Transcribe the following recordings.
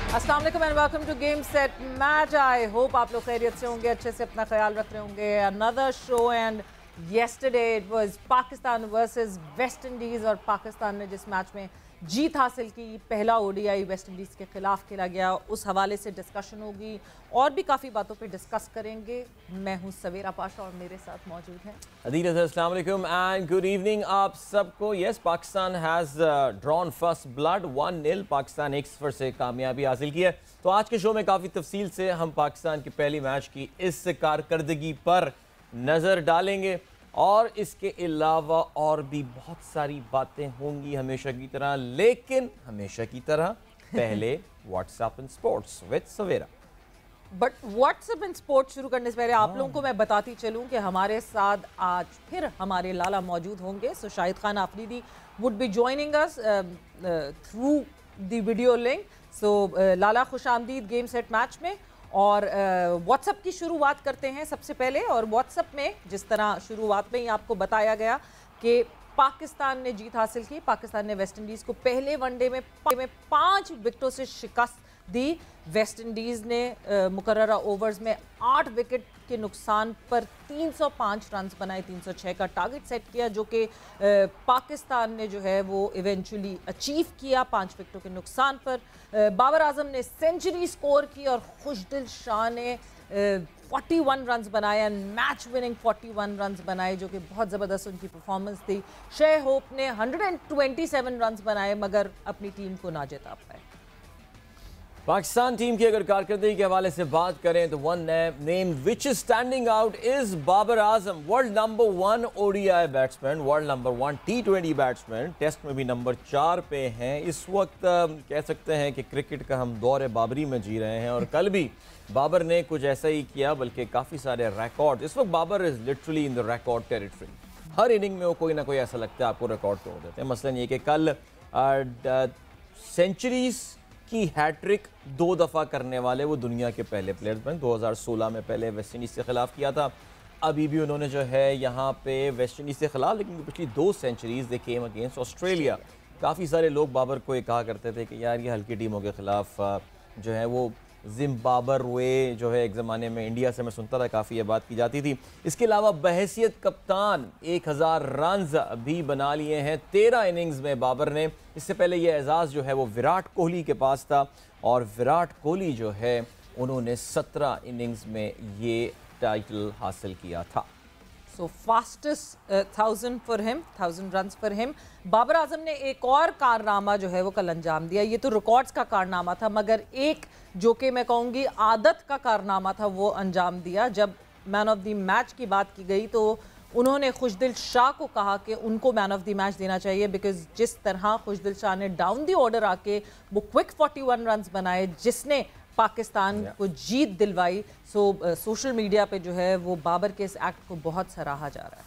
अस्सलाम वालेकुम and welcome to game set match. I hope आप लोग खैरियत से होंगे, अच्छे से अपना ख्याल रख रहे होंगे। Another show and yesterday it was Pakistan versus West Indies और पाकिस्तान ने जिस मैच में जीत हासिल की, पहला ओडीआई वेस्ट इंडीज़ के खिलाफ खेला गया, उस हवाले से डिस्कशन होगी और भी काफ़ी बातों पे डिस्कस करेंगे। मैं हूँ सवेरा पाशा और मेरे साथ मौजूद हैं अदील अज़हर। अस्सलाम वालेकुम एंड गुड इवनिंग आप सबको। Yes, Pakistan has drawn first blood 1-0। Pakistan 1-0 से कामयाबी हासिल की है। तो आज के शो में काफ़ी तफसील से हम पाकिस्तान की पहली मैच की इस कारकर्दगी पर नज़र डालेंगे और इसके अलावा और भी बहुत सारी बातें होंगी हमेशा की तरह, लेकिन हमेशा की तरह पहले WhatsApp and sports with Savera. But WhatsApp and sports शुरू करने से पहले आप लोगों को मैं बताती चलूं कि हमारे साथ आज फिर हमारे लाला मौजूद होंगे। So Shahid Khan Afridi would be joining us through the video link. So Lala खुश आमदीद गेम सेट मैच में। और व्हाट्सएप की शुरुआत करते हैं सबसे पहले। और व्हाट्सएप में जिस तरह शुरुआत में ही आपको बताया गया कि पाकिस्तान ने जीत हासिल की, पाकिस्तान ने वेस्ट इंडीज़ को पहले वनडे में 5 विकेटों से शिकस्त दी। वेस्ट इंडीज़ ने मुकर्ररा ओवर्स में 8 विकेट के नुकसान पर 305 रन बनाए, 306 का टारगेट सेट किया, जो कि पाकिस्तान ने जो है वो इवेंचुअली अचीव किया 5 विकेटों के नुकसान पर। बाबर आजम ने सेंचुरी स्कोर की और खुशदिल शाह ने 41 रन्स बनाए एंड मैच विनिंग 41 रन्स बनाए, जो कि बहुत ज़बरदस्त उनकी परफॉर्मेंस थी। शे होप ने 127 रन्स बनाए मगर अपनी टीम को ना जिता पाए। पाकिस्तान टीम की अगर कारकर्दगी के हवाले से बात करें तो one name which is standing out is Babar Azam. World number 1 ODI batsman, world number 1 T20 batsman, test में भी नंबर 4 पे हैं। इस वक्त कह सकते हैं कि क्रिकेट का हम दौर बाबरी में जी रहे हैं और कल भी बाबर ने कुछ ऐसा ही किया, बल्कि काफ़ी सारे रिकॉर्ड। इस वक्त Babar is literally in the record territory. हर इनिंग में वो कोई ना कोई ऐसा लगता है आपको रिकॉर्ड तोड़ देते हैं। मसलन ये कि कल सेंचुरीज की हैट्रिक 2 दफ़ा करने वाले वो दुनिया के पहले प्लेयर्स बने। 2016 में पहले वेस्ट इंडीज़ के ख़िलाफ़ किया था, अभी भी उन्होंने जो है यहाँ पे वेस्ट इंडीज़ के ख़िलाफ़, लेकिन पिछली 2 centuries they came against Australia. काफ़ी सारे लोग बाबर को ये कहा करते थे कि यार ये हल्की टीमों के ख़िलाफ़ जो है वो जिम्बाब्वे जो है एक ज़माने में इंडिया से मैं सुनता था काफ़ी ये बात की जाती थी। इसके अलावा बहैसियत कप्तान 1000 रन्स भी बना लिए हैं 13 इनिंग्स में बाबर ने। इससे पहले ये एजाज़ जो है वो विराट कोहली के पास था और विराट कोहली जो है उन्होंने 17 इनिंग्स में ये टाइटल हासिल किया था। So fastest 1000 for him, 1000 runs for him. Babar Azam ने एक और कारनामा जो है वो कल अंजाम दिया। ये तो रिकॉर्ड्स का कारनामा था, मगर एक जो कि मैं कहूँगी आदत का कारनामा था वो अंजाम दिया। जब मैन ऑफ द मैच की बात की गई तो उन्होंने खुशदिल शाह को कहा कि उनको मैन ऑफ द मैच देना चाहिए, बिकॉज जिस तरह खुशदिल शाह ने डाउन द ऑर्डर आके वो क्विक 41 रन्स बनाए जिसने पाकिस्तान को जीत दिलवाई। सोशल मीडिया पे जो है वो बाबर के इस एक्ट को बहुत सराहा जा रहा है।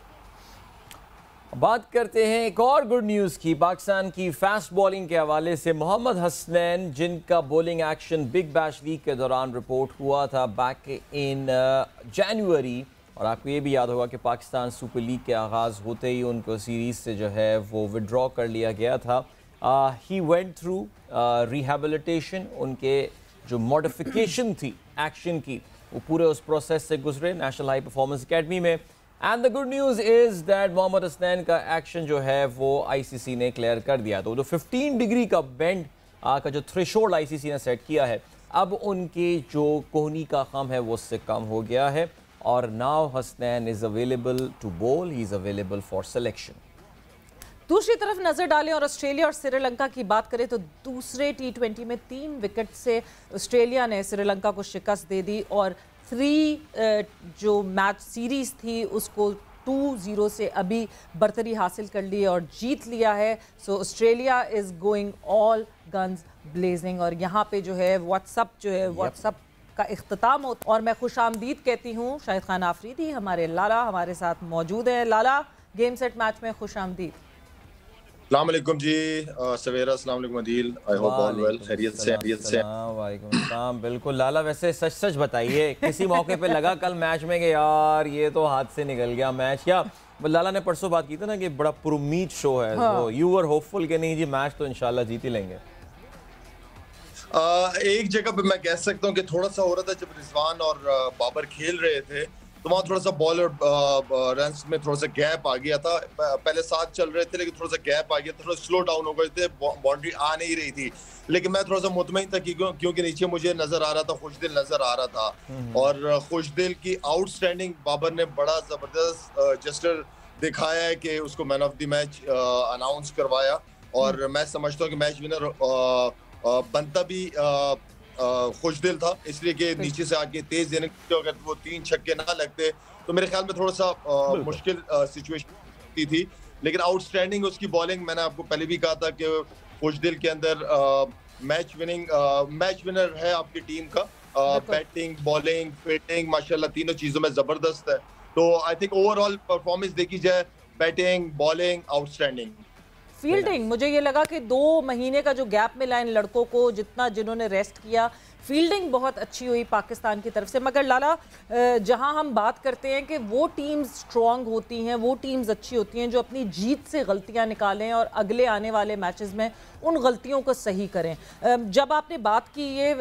बात करते हैं एक और गुड न्यूज़ की, पाकिस्तान की फास्ट बॉलिंग के हवाले से। मोहम्मद हसनैन, जिनका bowling action Big Bash week के दौरान रिपोर्ट हुआ था बैक इन जनवरी, और आपको ये भी याद होगा कि पाकिस्तान सुपर लीग के आगाज़ होते ही उनको सीरीज़ से जो है वो विड्रॉ कर लिया गया था। ही वेंट थ्रू रिहेबिलिटेशन, उनके जो मॉडिफिकेशन थी एक्शन की वो पूरे उस प्रोसेस से गुजरे नेशनल हाई परफॉर्मेंस एकेडमी में। And the good news is that Mohammad Hasnain का एक्शन जो है वो आईसीसी ने क्लियर कर दिया। तो जो 15 डिग्री का बेंड का जो थ्रेशोल्ड आईसीसी ने सेट किया है, अब उनके जो कोहनी का खम है वो उससे कम हो गया है और now Hasnain is available to bowl, he is available for selection. दूसरी तरफ नजर डालें और ऑस्ट्रेलिया और श्रीलंका की बात करें तो दूसरे T20 में 3 विकेट से ऑस्ट्रेलिया ने श्रीलंका को शिकस्त दे दी और 3 जो मैच सीरीज थी उसको 2-0 से अभी बरतरी हासिल कर ली और जीत लिया है। So Australia is going all guns blazing. और यहाँ पे जो है व्हाट्सअप का इख्तिताम होता और मैं खुश आमदीद कहती हूँ शाहिद खान आफरीदी, हमारे लाला हमारे साथ मौजूद हैं। लाला, गेम सेट मैच में खुश आमदीद। अस्सलाम वालेकुम जी सवेरा, अस्सलाम वालेकुम Adeel, I hope all well, खैरियत से। वालेकुम अस्सलाम। बिल्कुल लाला, वैसे सच सच बताइए, किसी मौके पे लगा कल मैच में कि यार ये तो हाथ से निकल गया मैच? या लाला ने परसों बात की थी ना कि बड़ा पुरुमीद शो है, हाँ। तो यू वर होपफुल कि नहीं जी मैच तो इंशाल्लाह जीत ही लेंगे? एक जगह पे मैं कह सकता हूँ कि थोड़ा सा हो रहा था जब रिजवान और बाबर खेल रहे थे, तो वहाँ थोड़ा सा बॉल और रन्स में थोड़ा सा गैप आ गया था। पहले साथ चल रहे थे लेकिन थोड़ा सा गैप आ गया था, थोड़ा स्लो डाउन हो गए थे, बाउंड्री आ नहीं रही थी। लेकिन मैं थोड़ा सा मुतमईन था क्योंकि नीचे मुझे नजर आ रहा था, खुशदिल नजर आ रहा था। और खुशदिल की आउटस्टैंडिंग बाबर ने बड़ा जबरदस्त जेस्चर दिखाया है कि उसको man of the match announce करवाया। और मैं समझता हूँ कि मैच विनर बनता भी खुशदिल था, इसलिए कि नीचे से आके तेज देने के अगर वो 3 छक्के ना लगते तो मेरे ख्याल में थोड़ा सा मुश्किल सिचुएशन थी। लेकिन आउटस्टैंडिंग उसकी बॉलिंग, मैंने आपको पहले भी कहा था कि खुशदिल के अंदर मैच विनर है आपकी टीम का। बैटिंग, बॉलिंग, फील्डिंग माशाल्लाह तीनों चीजों में जबरदस्त है। तो आई थिंक ओवरऑल परफॉर्मेंस देखी जाए, बैटिंग, बॉलिंग आउटस्टैंडिंग। फील्डिंग, मुझे ये लगा कि 2 महीने का जो गैप मिला इन लड़कों को, जिन्होंने रेस्ट किया, फील्डिंग बहुत अच्छी हुई पाकिस्तान की तरफ से। मगर लाला, जहां हम बात करते हैं कि वो टीम्स स्ट्रांग होती हैं, वो टीम्स अच्छी होती हैं जो अपनी जीत से गलतियां निकालें और अगले आने वाले मैचेस में उन गलतियों को सही करें। जब आपने बात की, ये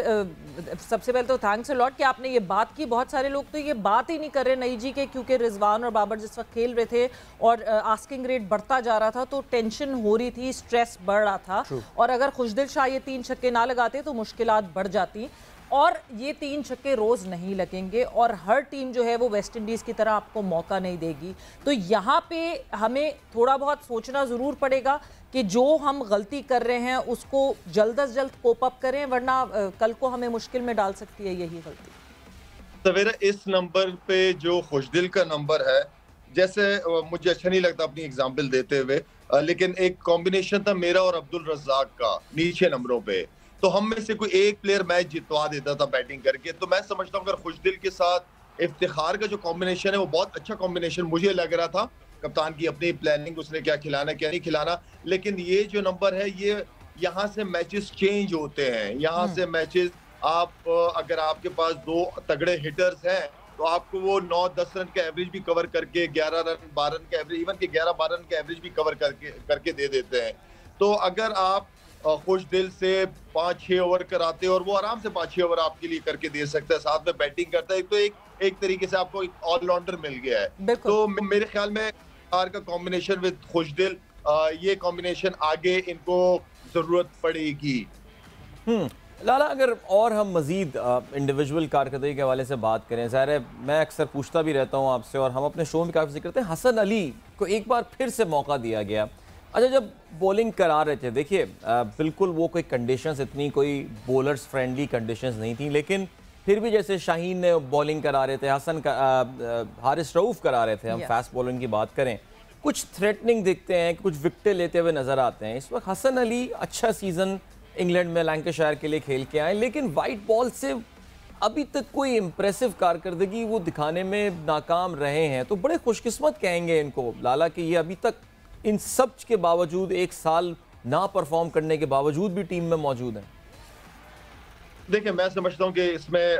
सबसे पहले तो थैंक्स अ लॉट कि आपने ये बात की। बहुत सारे लोग तो ये बात ही नहीं कर रहे नई जी के, क्योंकि रिजवान और बाबर जिस वक्त खेल रहे थे और आस्किंग रेट बढ़ता जा रहा था तो टेंशन हो रही थी, स्ट्रेस बढ़ रहा था। और अगर खुशदिल शाह ये 3 छक्के ना लगाते तो मुश्किलात बढ़ जाती। और ये 3 छक्के रोज नहीं लगेंगे और हर टीम जो है वो वेस्ट इंडीज की तरह आपको मौका नहीं देगी। तो यहाँ पे हमें थोड़ा बहुत सोचना जरूर पड़ेगा कि जो हम गलती कर रहे हैं उसको जल्द अज जल्द कोप अप करें, वरना कल को हमें मुश्किल में डाल सकती है यही गलती। सवेरा, इस नंबर पे जो खुशदिल का नंबर है, जैसे मुझे अच्छा नहीं लगता अपनी एग्जांपल देते हुए, लेकिन एक कॉम्बिनेशन था मेरा और अब्दुल रज़ाक का नीचे नंबरों पे, तो हम में से कोई एक प्लेयर मैच जितवा देता था बैटिंग करके। तो मैं समझता हूँ अगर खुशदिल के साथ इफ्तिखार का जो कॉम्बिनेशन है वो बहुत अच्छा कॉम्बिनेशन मुझे लग रहा था। कप्तान की अपनी प्लानिंग, उसने क्या खिलाना क्या नहीं खिलाना, लेकिन ये जो नंबर है ये यहाँ से मैचेस चेंज होते हैं। यहाँ से मैचेस आप अगर आपके पास 2 तगड़े हिटर्स हैं तो आपको वो 9-10 रन का एवरेज भी कवर करके 11 रन 12 रन का एवरेज, इवन के 11-12 रन का एवरेज भी कवर करके दे देते हैं। तो अगर आप खुशदिल से 5-6 ओवर कराते हैं और वो आराम से 5-6 ओवर आपके लिए करके दे सकता है, साथ में बैटिंग करता है, तो एक तरीके से आपको एक ऑलराउंडर मिल गया है। तो मेरे ख्याल में का कॉम्बिनेशन विद खुशदिल, ये कॉम्बिनेशन आगे इनको जरूरत पड़ेगी। लाला, अगर और हम मज़ीद इंडिविजुअल कारकर्दगी के हवाले से बात करें, ज़ाहिर है मैं अक्सर पूछता भी रहता हूँ आपसे और हम अपने शो में काफ़ी जिक्र करते हैं, हसन अली को एक बार फिर से मौका दिया गया। अच्छा, जब बॉलिंग करा रहे थे, देखिए बिल्कुल वो कोई कंडीशंस, इतनी कोई बॉलर्स फ्रेंडली कंडीशंस नहीं थी, लेकिन फिर भी जैसे शाहीन ने बॉलिंग करा रहे थे, हारिस रऊफ़ करा रहे थे, हम फास्ट बॉलिंग की बात करें, कुछ थ्रेटनिंग दिखते हैं, कुछ विकेटें लेते हुए नज़र आते हैं। इस वक्त हसन अली अच्छा सीज़न इंग्लैंड में लैंकाशायर के लिए खेल के आए, लेकिन वाइट बॉल से अभी तक कोई इम्प्रेसिव कारकर्दगी वो दिखाने में नाकाम रहे हैं। तो बड़े खुशकिस्मत कहेंगे इनको लाला कि ये अभी तक इन सब के बावजूद, 1 साल ना परफॉर्म करने के बावजूद भी टीम में मौजूद हैं। देखिए, मैं समझता हूँ कि इसमें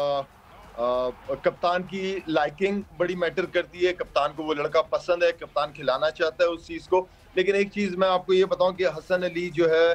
कप्तान की लाइकिंग बड़ी मैटर करती है। कप्तान को वो लड़का पसंद है, कप्तान खिलाना चाहता है उस चीज को। लेकिन एक चीज मैं आपको ये बताऊं कि हसन अली जो है,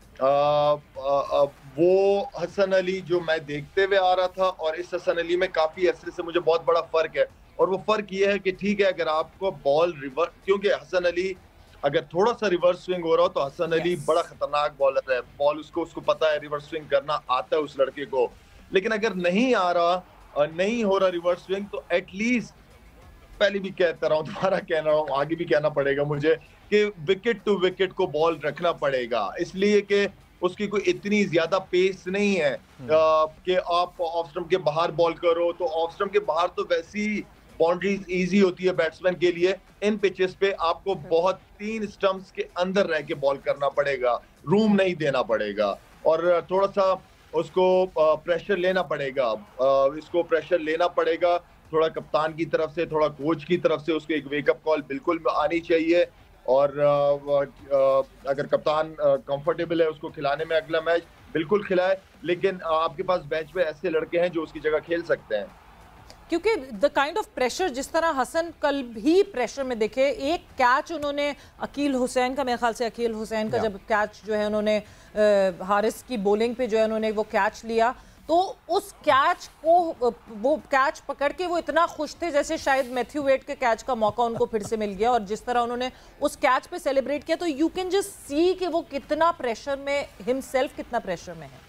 वो हसन अली जो मैं देखते हुए आ रहा था और इस हसन अली में काफी अरसे से मुझे बहुत बड़ा फर्क है। और वो फर्क ये है कि ठीक है, अगर आपको बॉल रिवर्स, क्योंकि हसन अली अगर थोड़ा सा रिवर्स स्विंग हो रहा हो तो हसन अली बड़ा खतरनाक बॉलर है। बॉल उसको पता है, रिवर्स स्विंग करना आता है उस लड़के को। लेकिन अगर नहीं आ रहा और नहीं हो रहा रिवर्स स्विंग, तो एटलीस्ट, पहले भी कहता रहा हूँ, दोबारा कह रहा हूँ, आगे भी कहना पड़ेगा मुझे कि विकेट टू विकेट को बॉल रखना पड़ेगा। इसलिए कि उसकी कोई इतनी ज्यादा पेस नहीं है कि आप ऑफ स्टंप के बाहर बॉल करो। तो ऑफ स्टंप के बाहर तो वैसी बाउंड्रीज इजी होती है बैट्समैन के लिए। इन पिचेस पे आपको बहुत 3 स्टंप्स के अंदर रह के बॉल करना पड़ेगा, रूम नहीं देना पड़ेगा और थोड़ा सा उसको प्रेशर लेना पड़ेगा। इसको प्रेशर लेना पड़ेगा थोड़ा कप्तान की तरफ से, थोड़ा कोच की तरफ से। उसको एक वेकअप कॉल बिल्कुल आनी चाहिए। और अगर कप्तान कंफर्टेबल है उसको खिलाने में, अगला मैच बिल्कुल खिलाए। लेकिन आपके पास बेंच पे ऐसे लड़के हैं जो उसकी जगह खेल सकते हैं। क्योंकि द काइंड ऑफ प्रेशर जिस तरह हसन कल भी प्रेशर में दिखे, एक कैच उन्होंने अकील हुसैन का, मेरे ख्याल से अकील हुसैन का जब कैच जो है उन्होंने हारिस की बॉलिंग पे जो है उन्होंने वो कैच लिया, तो उस कैच को, वो कैच पकड़ के वो इतना खुश थे जैसे शायद मैथ्यू वेड के कैच का मौका उनको फिर से मिल गया, और जिस तरह उन्होंने उस कैच पे सेलिब्रेट किया, तो यू कैन जस्ट सी कि वो कितना प्रेशर में हिमसेल्फ, कितना प्रेशर में है।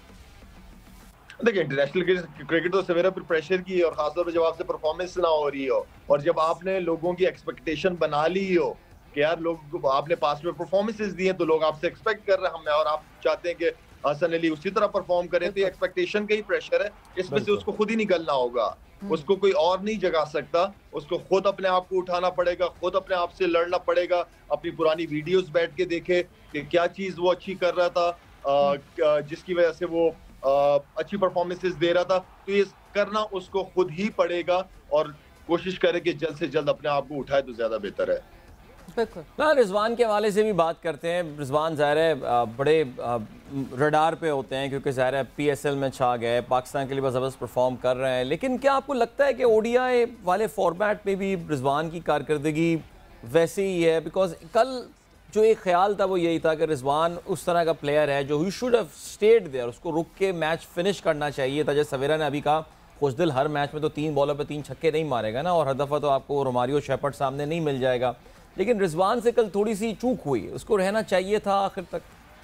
देखिए, इंटरनेशनल क्रिकेट तो सवेरा पर प्रेशर की है, और खासतौर पर जब आपसे परफॉर्मेंस ना हो रही हो, और जब आपने लोगों की एक्सपेक्टेशन बना ली हो कि यार लोग, आपने पास में परफॉर्मेंसेस दी हैं तो लोग आपसे एक्सपेक्ट कर रहे हैं, और आप चाहते हैं कि हसन अली उसी तरह परफॉर्म करे, तो ये एक्सपेक्टेशन का ही प्रेशर है, इसमें से उसको खुद ही निकलना होगा, उसको कोई और नहीं जगा सकता, उसको खुद अपने आप को उठाना पड़ेगा, खुद अपने आप से लड़ना पड़ेगा, अपनी पुरानी वीडियोस बैठ के देखे कि क्या चीज वो अच्छी कर रहा था, जिसकी वजह से वो अच्छी परफॉर्मेंसेस दे रहा था, तो ये करना उसको खुद ही पड़ेगा, और कोशिश करे कि जल्द से जल्द अपने आप को उठाए तो ज्यादा बेहतर है। ना रिजवान के हवाले से भी बात करते हैं। रिजवान ज़ाहिर है बड़े रडार पे होते हैं, क्योंकि ज़ाहिर है PSL में छा गए, पाकिस्तान के लिए ज़बरदस्त परफॉर्म कर रहे हैं, लेकिन क्या आपको लगता है कि ODI वाले फॉर्मेट में भी रिजवान की कारकर्दगी वैसे ही है? बिकॉज कल जो एक ख्याल था वो यही था कि रिजवान उस तरह का प्लेयर है जो he should have stayed there, उसको रुक के मैच फिनिश करना चाहिए था। जैसे सवेरा ने अभी कहा, खुशदिल हर मैच में तो 3 बॉलों पे 3 छक्के नहीं मारेगा ना, और हर दफ़ा तो आपको रोमारियो शेपर्ड सामने नहीं मिल जाएगा, लेकिन रिजवान से कल थोड़ी सी चूक हुई, उसको रहना चाहिए था आखिर तक।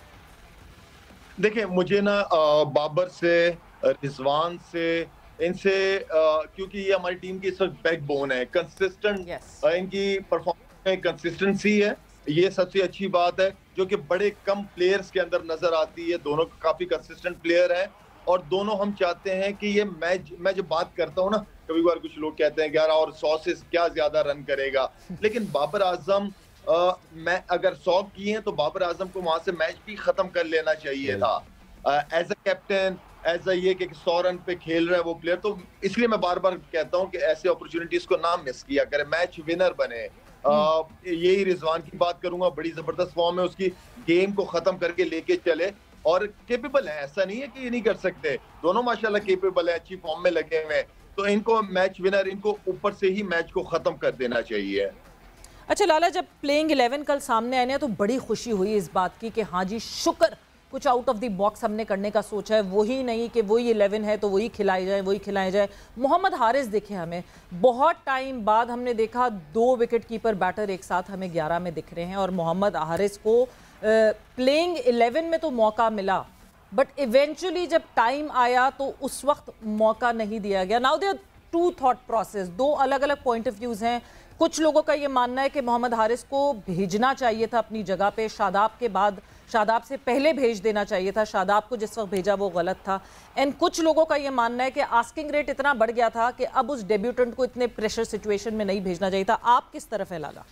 देखिए, मुझे ना बाबर से, रिजवान से, इनसे, क्योंकि ये हमारी टीम की इस वक्त बैकबोन है, कंसिस्टेंट इनकी परफॉर्मेंस में कंसिस्टेंसी है, ये सबसे अच्छी बात है जो कि बड़े कम प्लेयर्स के अंदर नजर आती है। दोनों काफी कंसिस्टेंट प्लेयर हैं, और दोनों हम चाहते हैं कि ये मैच, मैं जब बात करता हूँ ना, कभी बार कुछ लोग कहते हैं 11 और 100 से क्या ज्यादा रन करेगा, लेकिन बाबर आजम, मैं अगर 100 किए हैं तो बाबर आजम को वहां से मैच भी खत्म कर लेना चाहिए था, as a captain, as a ये कि 100 रन पे खेल रहा है वो प्लेयर। तो इसलिए मैं बार बार कहता हूँ कि ऐसे अपॉर्चुनिटीज को ना मिस किया करे, मैच विनर बने। यही रिजवान की बात करूंगा, बड़ी जबरदस्त फॉर्म है उसकी, गेम को खत्म करके लेके चले, और केपेबल है, ऐसा नहीं है कि ये नहीं कर सकते, दोनों माशाल्लाह केपेबल है, अच्छी फॉर्म में लगे हुए हैं, तो इनको मैच विनर, इनको ऊपर से ही मैच को खत्म कर देना चाहिए। अच्छा लाला, जब प्लेइंग 11 कल सामने आने तो बड़ी खुशी हुई इस बात की कि हाँ जी शुक्र, कुछ आउट ऑफ द बॉक्स हमने करने का सोचा है, वही नहीं कि वही 11 है तो वही खिलाई जाए, वही खिलाए जाए। मोहम्मद हारिस देखे, हमें बहुत टाइम बाद हमने देखा 2 विकेट कीपर बैटर एक साथ हमें 11 में दिख रहे हैं, और मोहम्मद हारिस को प्लेइंग 11 में तो मौका मिला, बट इवेंचुअली जब टाइम आया तो उस वक्त मौका नहीं दिया गया। नाउ देयर 2 थॉट प्रोसेस, 2 अलग अलग पॉइंट ऑफ व्यूज हैं। कुछ लोगों का ये मानना है कि मोहम्मद हारिस को भेजना चाहिए था अपनी जगह पे, शादाब के बाद, शादाब से पहले भेज देना चाहिए था, शादाब को जिस वक्त भेजा वो गलत था। एंड कुछ लोगों का ये मानना है कि आस्किंग रेट इतना बढ़ गया था कि अब उस डेब्यूटेंट को इतने प्रेशर सिचुएशन में नहीं भेजना चाहिए था। आप किस तरफ है लाला?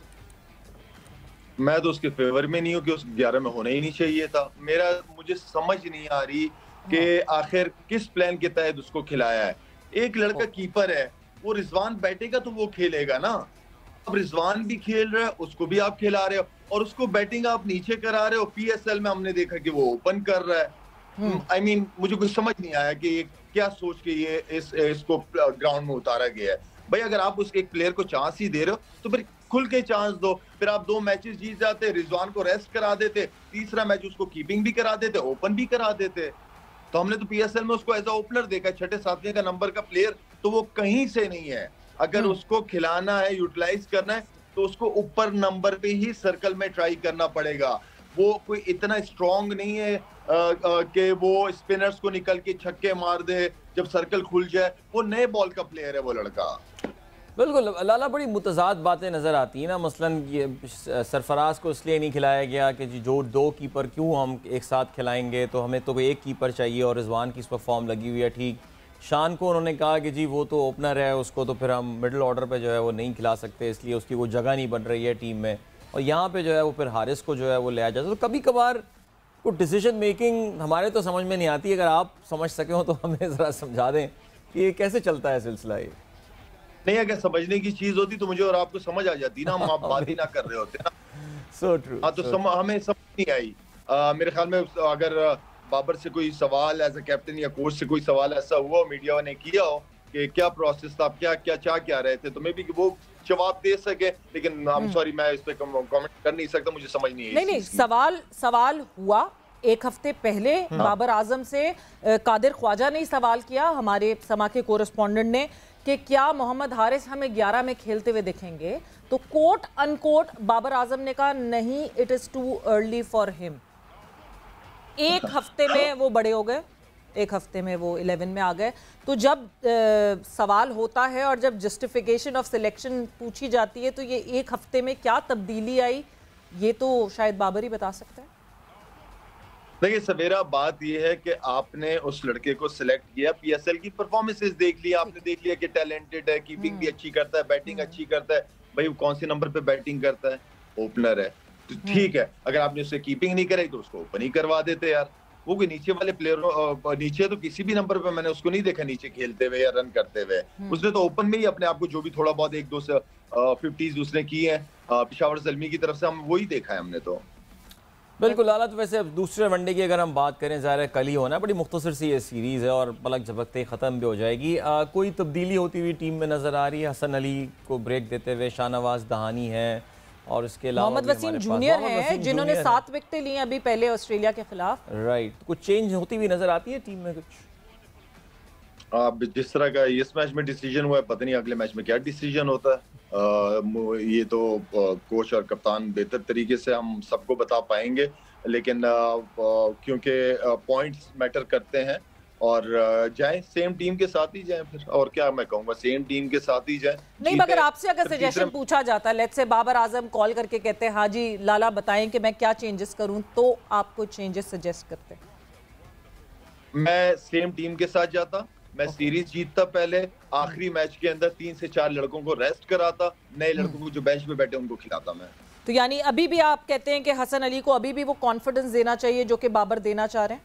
मैं तो उसके फेवर में नहीं हूँ कि उस 11 में होना ही नहीं चाहिए था। मुझे समझ नहीं आ रही कि आखिर किस प्लान के तहत उसको खिलाया है। एक लड़का कीपर है, वो रिजवान बैठेगा तो वो खेलेगा ना, अब रिजवान भी खेल रहा है, उसको भी आप खिला रहे हो, और उसको बैटिंग आप नीचे करा रहे हो। PSL में हमने देखा कि वो ओपन कर रहा है। I mean, मुझे कुछ समझ नहीं आया कि क्या सोच के ये इसको ग्राउंड में उतारा गया है। भाई, अगर आप उसके एक प्लेयर को चांस ही दे रहे हो तो फिर खुल के चांस दो, फिर आप 2 मैचेस जीत जाते, रिजवान को रेस्ट करा देते, तीसरा मैच उसको कीपिंग भी करा देते, ओपन भी करा देते। तो हमने तो PSL में उसको एज अ ओपनर देखा, 6-7वें का नंबर का प्लेयर, तो वो कहीं से नहीं है। अगर उसको खिलाना है, यूटिलाइज करना है, तो उसको ऊपर नंबर पे ही सर्कल में ट्राई करना पड़ेगा। वो कोई इतना स्ट्रॉन्ग नहीं है कि वो स्पिनर्स को निकल के छक्के मार दे जब सर्कल खुल जाए। वो नए बॉल का प्लेयर है वो लड़का। बिल्कुल लाला, बड़ी मुतज़ाद बातें नज़र आती हैं ना। मसलन ये सरफराज को इसलिए नहीं खिलाया गया कि जी जो 2 कीपर क्यों हम एक साथ खिलाएंगे, तो हमें तो कोई एक कीपर चाहिए, और रिजवान की इस पर फॉर्म लगी हुई है। ठीक, शान को उन्होंने कहा कि जी वो तो ओपनर है, उसको तो फिर हम मिडिल ऑर्डर पे जो है वो नहीं खिला सकते, इसलिए उसकी वो जगह नहीं बन रही है टीम में, और यहाँ पे जो है वो फिर हारिस को जो है वो ले आ जाता। तो कभी कभार वो डिसीजन मेकिंग हमारे तो समझ में नहीं आती। अगर आप समझ सके हो तो हमें ज़रा समझा दें कि ये कैसे चलता है सिलसिला ये। नहीं, अगर समझने की चीज होती तो मुझे और आपको समझ आ जाती ना, हम आप बात ही ना कर रहे होते ना। So true, हाँ, तो हमें समझ नहीं आई। मेरे ख्याल में अगर बाबर से कोई सवाल एज अ कैप्टन या कोच से कोई सवाल ऐसा हुआ मीडिया ने किया हो, कि क्या प्रोसेस था, क्या क्या चाह क्या रहे थे, तो मे बी वो जवाब दे सके, लेकिन आई एम सॉरी मैं इस पे कमेंट कर नहीं सकता, मुझे समझ नहीं है। नहीं, सवाल हुआ एक हफ्ते पहले बाबर आजम से कादिर ख्वाजा ने सवाल किया, हमारे समा के कोरेस्पोंडेंट ने, कि क्या मोहम्मद हारिस हमें 11 में खेलते हुए दिखेंगे, तो कोट अनकोट बाबर आजम ने कहा नहीं, it is too early for him. एक हफ्ते में वो बड़े हो गए, एक हफ्ते में वो 11 में आ गए। तो जब सवाल होता है और जब जस्टिफिकेशन ऑफ सिलेक्शन पूछी जाती है, तो ये एक हफ्ते में क्या तब्दीली आई, ये तो शायद बाबर ही बता सकते हैं। देखिए सवेरा, बात यह है कि आपने उस लड़के को सिलेक्ट किया, पीएसएल की परफॉर्मेंसेस देख लिया, आपने देख लिया कि टैलेंटेड है, कीपिंग भी अच्छी करता है, बैटिंग अच्छी करता है। भाई कौन से नंबर पे बैटिंग करता है? ओपनर है, तो ठीक है। अगर आपने उससे कीपिंग नहीं कराई तो उसको ओपन ही करवा देते यार। वो कोई नीचे वाले प्लेयरों, नीचे तो किसी भी नंबर पे मैंने उसको नहीं देखा नीचे खेलते हुए या रन करते हुए। उसने तो ओपन में ही अपने आप को जो भी थोड़ा बहुत एक दो से 50s उसने की है पेशावर ज़ल्मी की तरफ से, हम वही देखा है हमने तो। बिल्कुल लाला, तो वैसे अब दूसरे वनडे की अगर हम बात करें, ज़ाहिर है कल ही होना है, बड़ी मुख्तसर सी ये सीरीज़ है और पलक झपकते ही ख़त्म भी हो जाएगी। कोई तब्दीली होती हुई टीम में नज़र आ रही है? हसन अली को ब्रेक देते हुए शाहनवाज दहानी है और इसके अलावा मोहम्मद वसीम जूनियर है जिन्होंने 7 विकेटें ली अभी पहले ऑस्ट्रेलिया के खिलाफ। राइट, कुछ चेंज होती हुई नज़र आती है टीम में कुछ? अब जिस तरह का इस मैच में डिसीजन हुआ है, पता नहीं अगले मैच में क्या डिसीजन होता है। ये तो कोच और कप्तान बेहतर तरीके से हम सबको बता पाएंगे, लेकिन क्योंकि पॉइंट्स मैटर करते हैं और जाएं सेम टीम के साथ ही जाएं फिर, और क्या मैं कहूँगा, सेम टीम के साथ ही जाएं। नहीं, मगर आपसे अगर सजेशन पूछा जाता है, let's say Babar Azam call करके कहते हैं हाँ जी लाला बताएं कि मैं क्या चेंजेस करूं, तो आप कोई चेंजेस सजेस्ट करते हैं? मैं सेम टीम के साथ जाता, मैं सीरीज जीतता, पहले आखिरी मैच के अंदर 3 से 4 लड़कों को रेस्ट कराता, नए लड़कों को जो बेंच पे बैठे उनको खिलाता मैं। तो यानी अभी भी आप कहते हैं कि हसन अली को अभी भी वो कॉन्फिडेंस देना चाहिए जो कि बाबर देना चाह रहे हैं?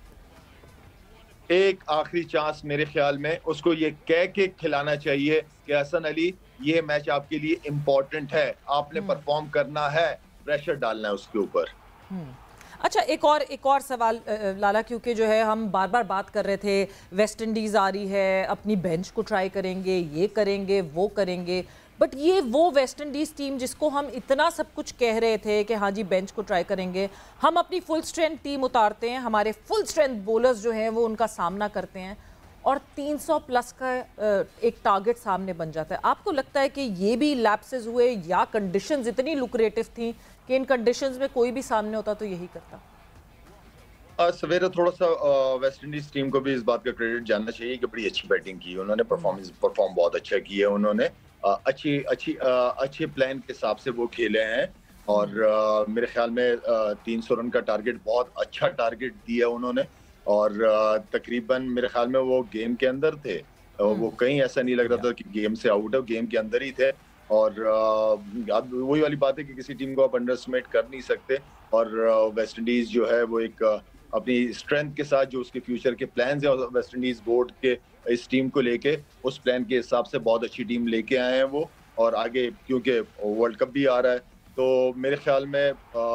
एक आखिरी चांस मेरे ख्याल में उसको ये कह के खिलाना चाहिए कि हसन अली ये मैच आपके लिए इम्पोर्टेंट है, आपने परफॉर्म करना है, प्रेशर डालना है उसके ऊपर। अच्छा, एक और सवाल लाला, क्योंकि जो है हम बार बार बात कर रहे थे वेस्ट इंडीज़ आ रही है, अपनी बेंच को ट्राई करेंगे, ये करेंगे वो करेंगे, बट ये वो वेस्ट इंडीज़ टीम जिसको हम इतना सब कुछ कह रहे थे कि हाँ जी बेंच को ट्राई करेंगे, हम अपनी फुल स्ट्रेंथ टीम उतारते हैं, हमारे फुल स्ट्रेंथ बॉलर्स जो हैं वो उनका सामना करते हैं और 300 प्लस का एक टारगेट सामने बन जाता है। आपको लगता है कि ये भी लैप्सेस हुए या कंडीशंस इतनी लुक्रेटिव थी कि इन कंडीशंस में कोई भी सामने होता तो यही करता? सवेरे थोड़ा सा वेस्ट इंडीज टीम को भी इस बात का क्रेडिट जानना चाहिए कि बड़ी अच्छी बैटिंग की उन्होंने, परफॉर्म बहुत अच्छा किया उन्होंने, अच्छे प्लान के हिसाब से वो खेले हैं और मेरे ख्याल में 300 रन का टारगेट बहुत अच्छा टारगेट दिया उन्होंने और तकरीबन मेरे ख्याल में वो गेम के अंदर थे, वो कहीं ऐसा नहीं लग रहा था कि गेम से आउट है, गेम के अंदर ही थे और अब वही वाली बात है कि किसी टीम को आप अंडर एस्टिमेट कर नहीं सकते और वेस्ट इंडीज जो है वो एक अपनी स्ट्रेंथ के साथ जो उसके फ्यूचर के प्लान्स हैं वेस्ट इंडीज बोर्ड के इस टीम को लेके उस प्लान के हिसाब से बहुत अच्छी टीम लेके आए हैं वो, और आगे क्योंकि वर्ल्ड कप भी आ रहा है तो मेरे ख्याल में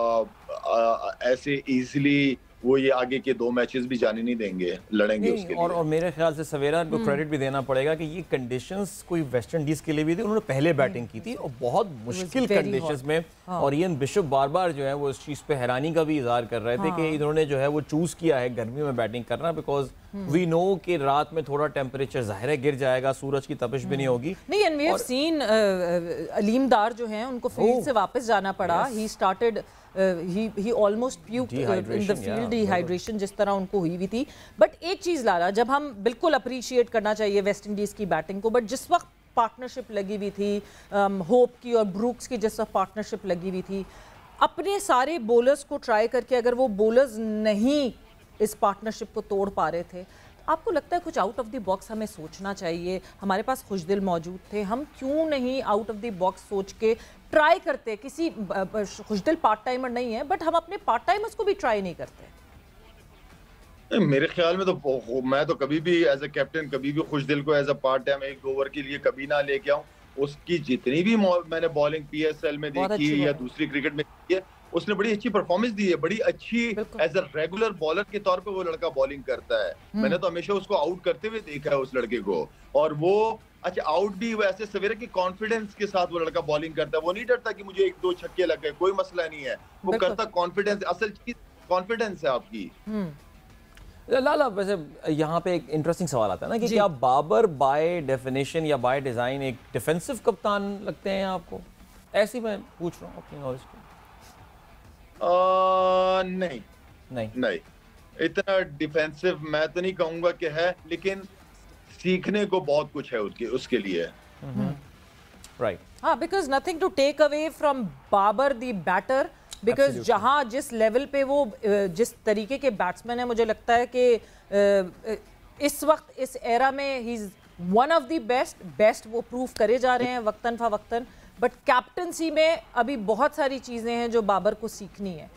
ऐसे इजीली वो ये आगे के 2 मैचेस भी जाने नहीं देंगे, लड़ेंगे उसके लिए। और मेरे ख्याल से सवेरा को क्रेडिट भी देना पड़ेगा कि ये कंडीशंस कोई वेस्ट इंडीज के लिए भी थी, उन्होंने पहले बैटिंग की थी और बहुत मुश्किल कंडीशंस में और इयन बिशप बार बार जो है वो इस चीज़ पे हैरानी का भी इजहार कर रहे थे कि इन्होंने जो है वो चूज़ किया है गर्मियों में बैटिंग करना, बिकॉज वी नो कि रात में थोड़ा टेम्परेचर जाहिर है गिर जाएगा, सूरज की तपिश भी नहीं होगी। नहीं, and we have seen Aleem Dar जो हैं उनको फील्ड से वापस जाना पड़ा, he started he almost puked in the field, dehydration जिस तरह उनको हुई हुई थी। बट एक चीज़ लाला, जब हम बिल्कुल अप्रिशिएट करना चाहिए वेस्ट इंडीज़ की बैटिंग को, बट जिस वक्त पार्टनरशिप लगी हुई थी होप की और ब्रूक्स की, जिस वक्त पार्टनरशिप लगी हुई थी, अपने सारे बॉलर्स को ट्राई करके अगर वो बॉलर्स नहीं इस पार्टनरशिप को तोड़ पा रहे थे, आपको लगता है कुछ आउट ऑफ द बॉक्स हमें सोचना चाहिए? हमारे पास खुशदिल मौजूद थे, हम क्यों नहीं आउट ऑफ द बॉक्स सोच के ट्राई करते? किसी खुशदिल पार्ट टाइमर नहीं है, बट हम अपने पार्ट टाइमर्स को भी ट्राई नहीं करते। मेरे ख्याल में तो मैं तो कभी भी एज ए कैप्टन कभी भी खुशदिल को as a part time 1 over के लिए कभी ना लेके आऊं। उसकी जितनी भी मैंने बॉलिंग पीएसएल में देखी या दूसरी क्रिकेट में की है, उसने बड़ी अच्छी परफॉर्मेंस दी है, बड़ी अच्छी एज अ रेगुलर बॉलर के तौर पे वो लड़का बॉलिंग करता है। मैंने तो हमेशा उसको आउट करते हुए देखा है उस लड़के को, और वो अच्छा आउट भी वैसे सवेरे की कॉन्फिडेंस के साथ वो लड़का बॉलिंग करता है। वो नहीं डरता कि मुझे 1-2 छक्के लग गए, कोई मसला नहीं है, वो करता कॉन्फिडेंस, असल चीज कॉन्फिडेंस है आपकी। लाला, वैसे यहाँ पे एक इंटरेस्टिंग सवाल आता है ना कि क्या बाबर बाय डेफिनेशन या बाय डिजाइन एक डिफेंसिव कप्तान लगते हैं आपको? ऐसे ही मैं पूछ रहा हूँ अपनी नॉलेज को। नहीं नहीं नहीं, इतना डिफेंसिव मैं तो नहीं कहूंगा कि है, लेकिन सीखने को बहुत कुछ है उसके लिए। राइट, हाँ, because nothing to take away from Babar the batter, because जहां जिस लेवल पे वो जिस तरीके के बैट्समैन है, मुझे लगता है कि इस वक्त इस एरा में ही is one of the best वो प्रूव करे जा रहे हैं वक्तन फवक्तन। बट कैप्टनसी में अभी बहुत सारी चीजें हैं जो बाबर को सीखनी है।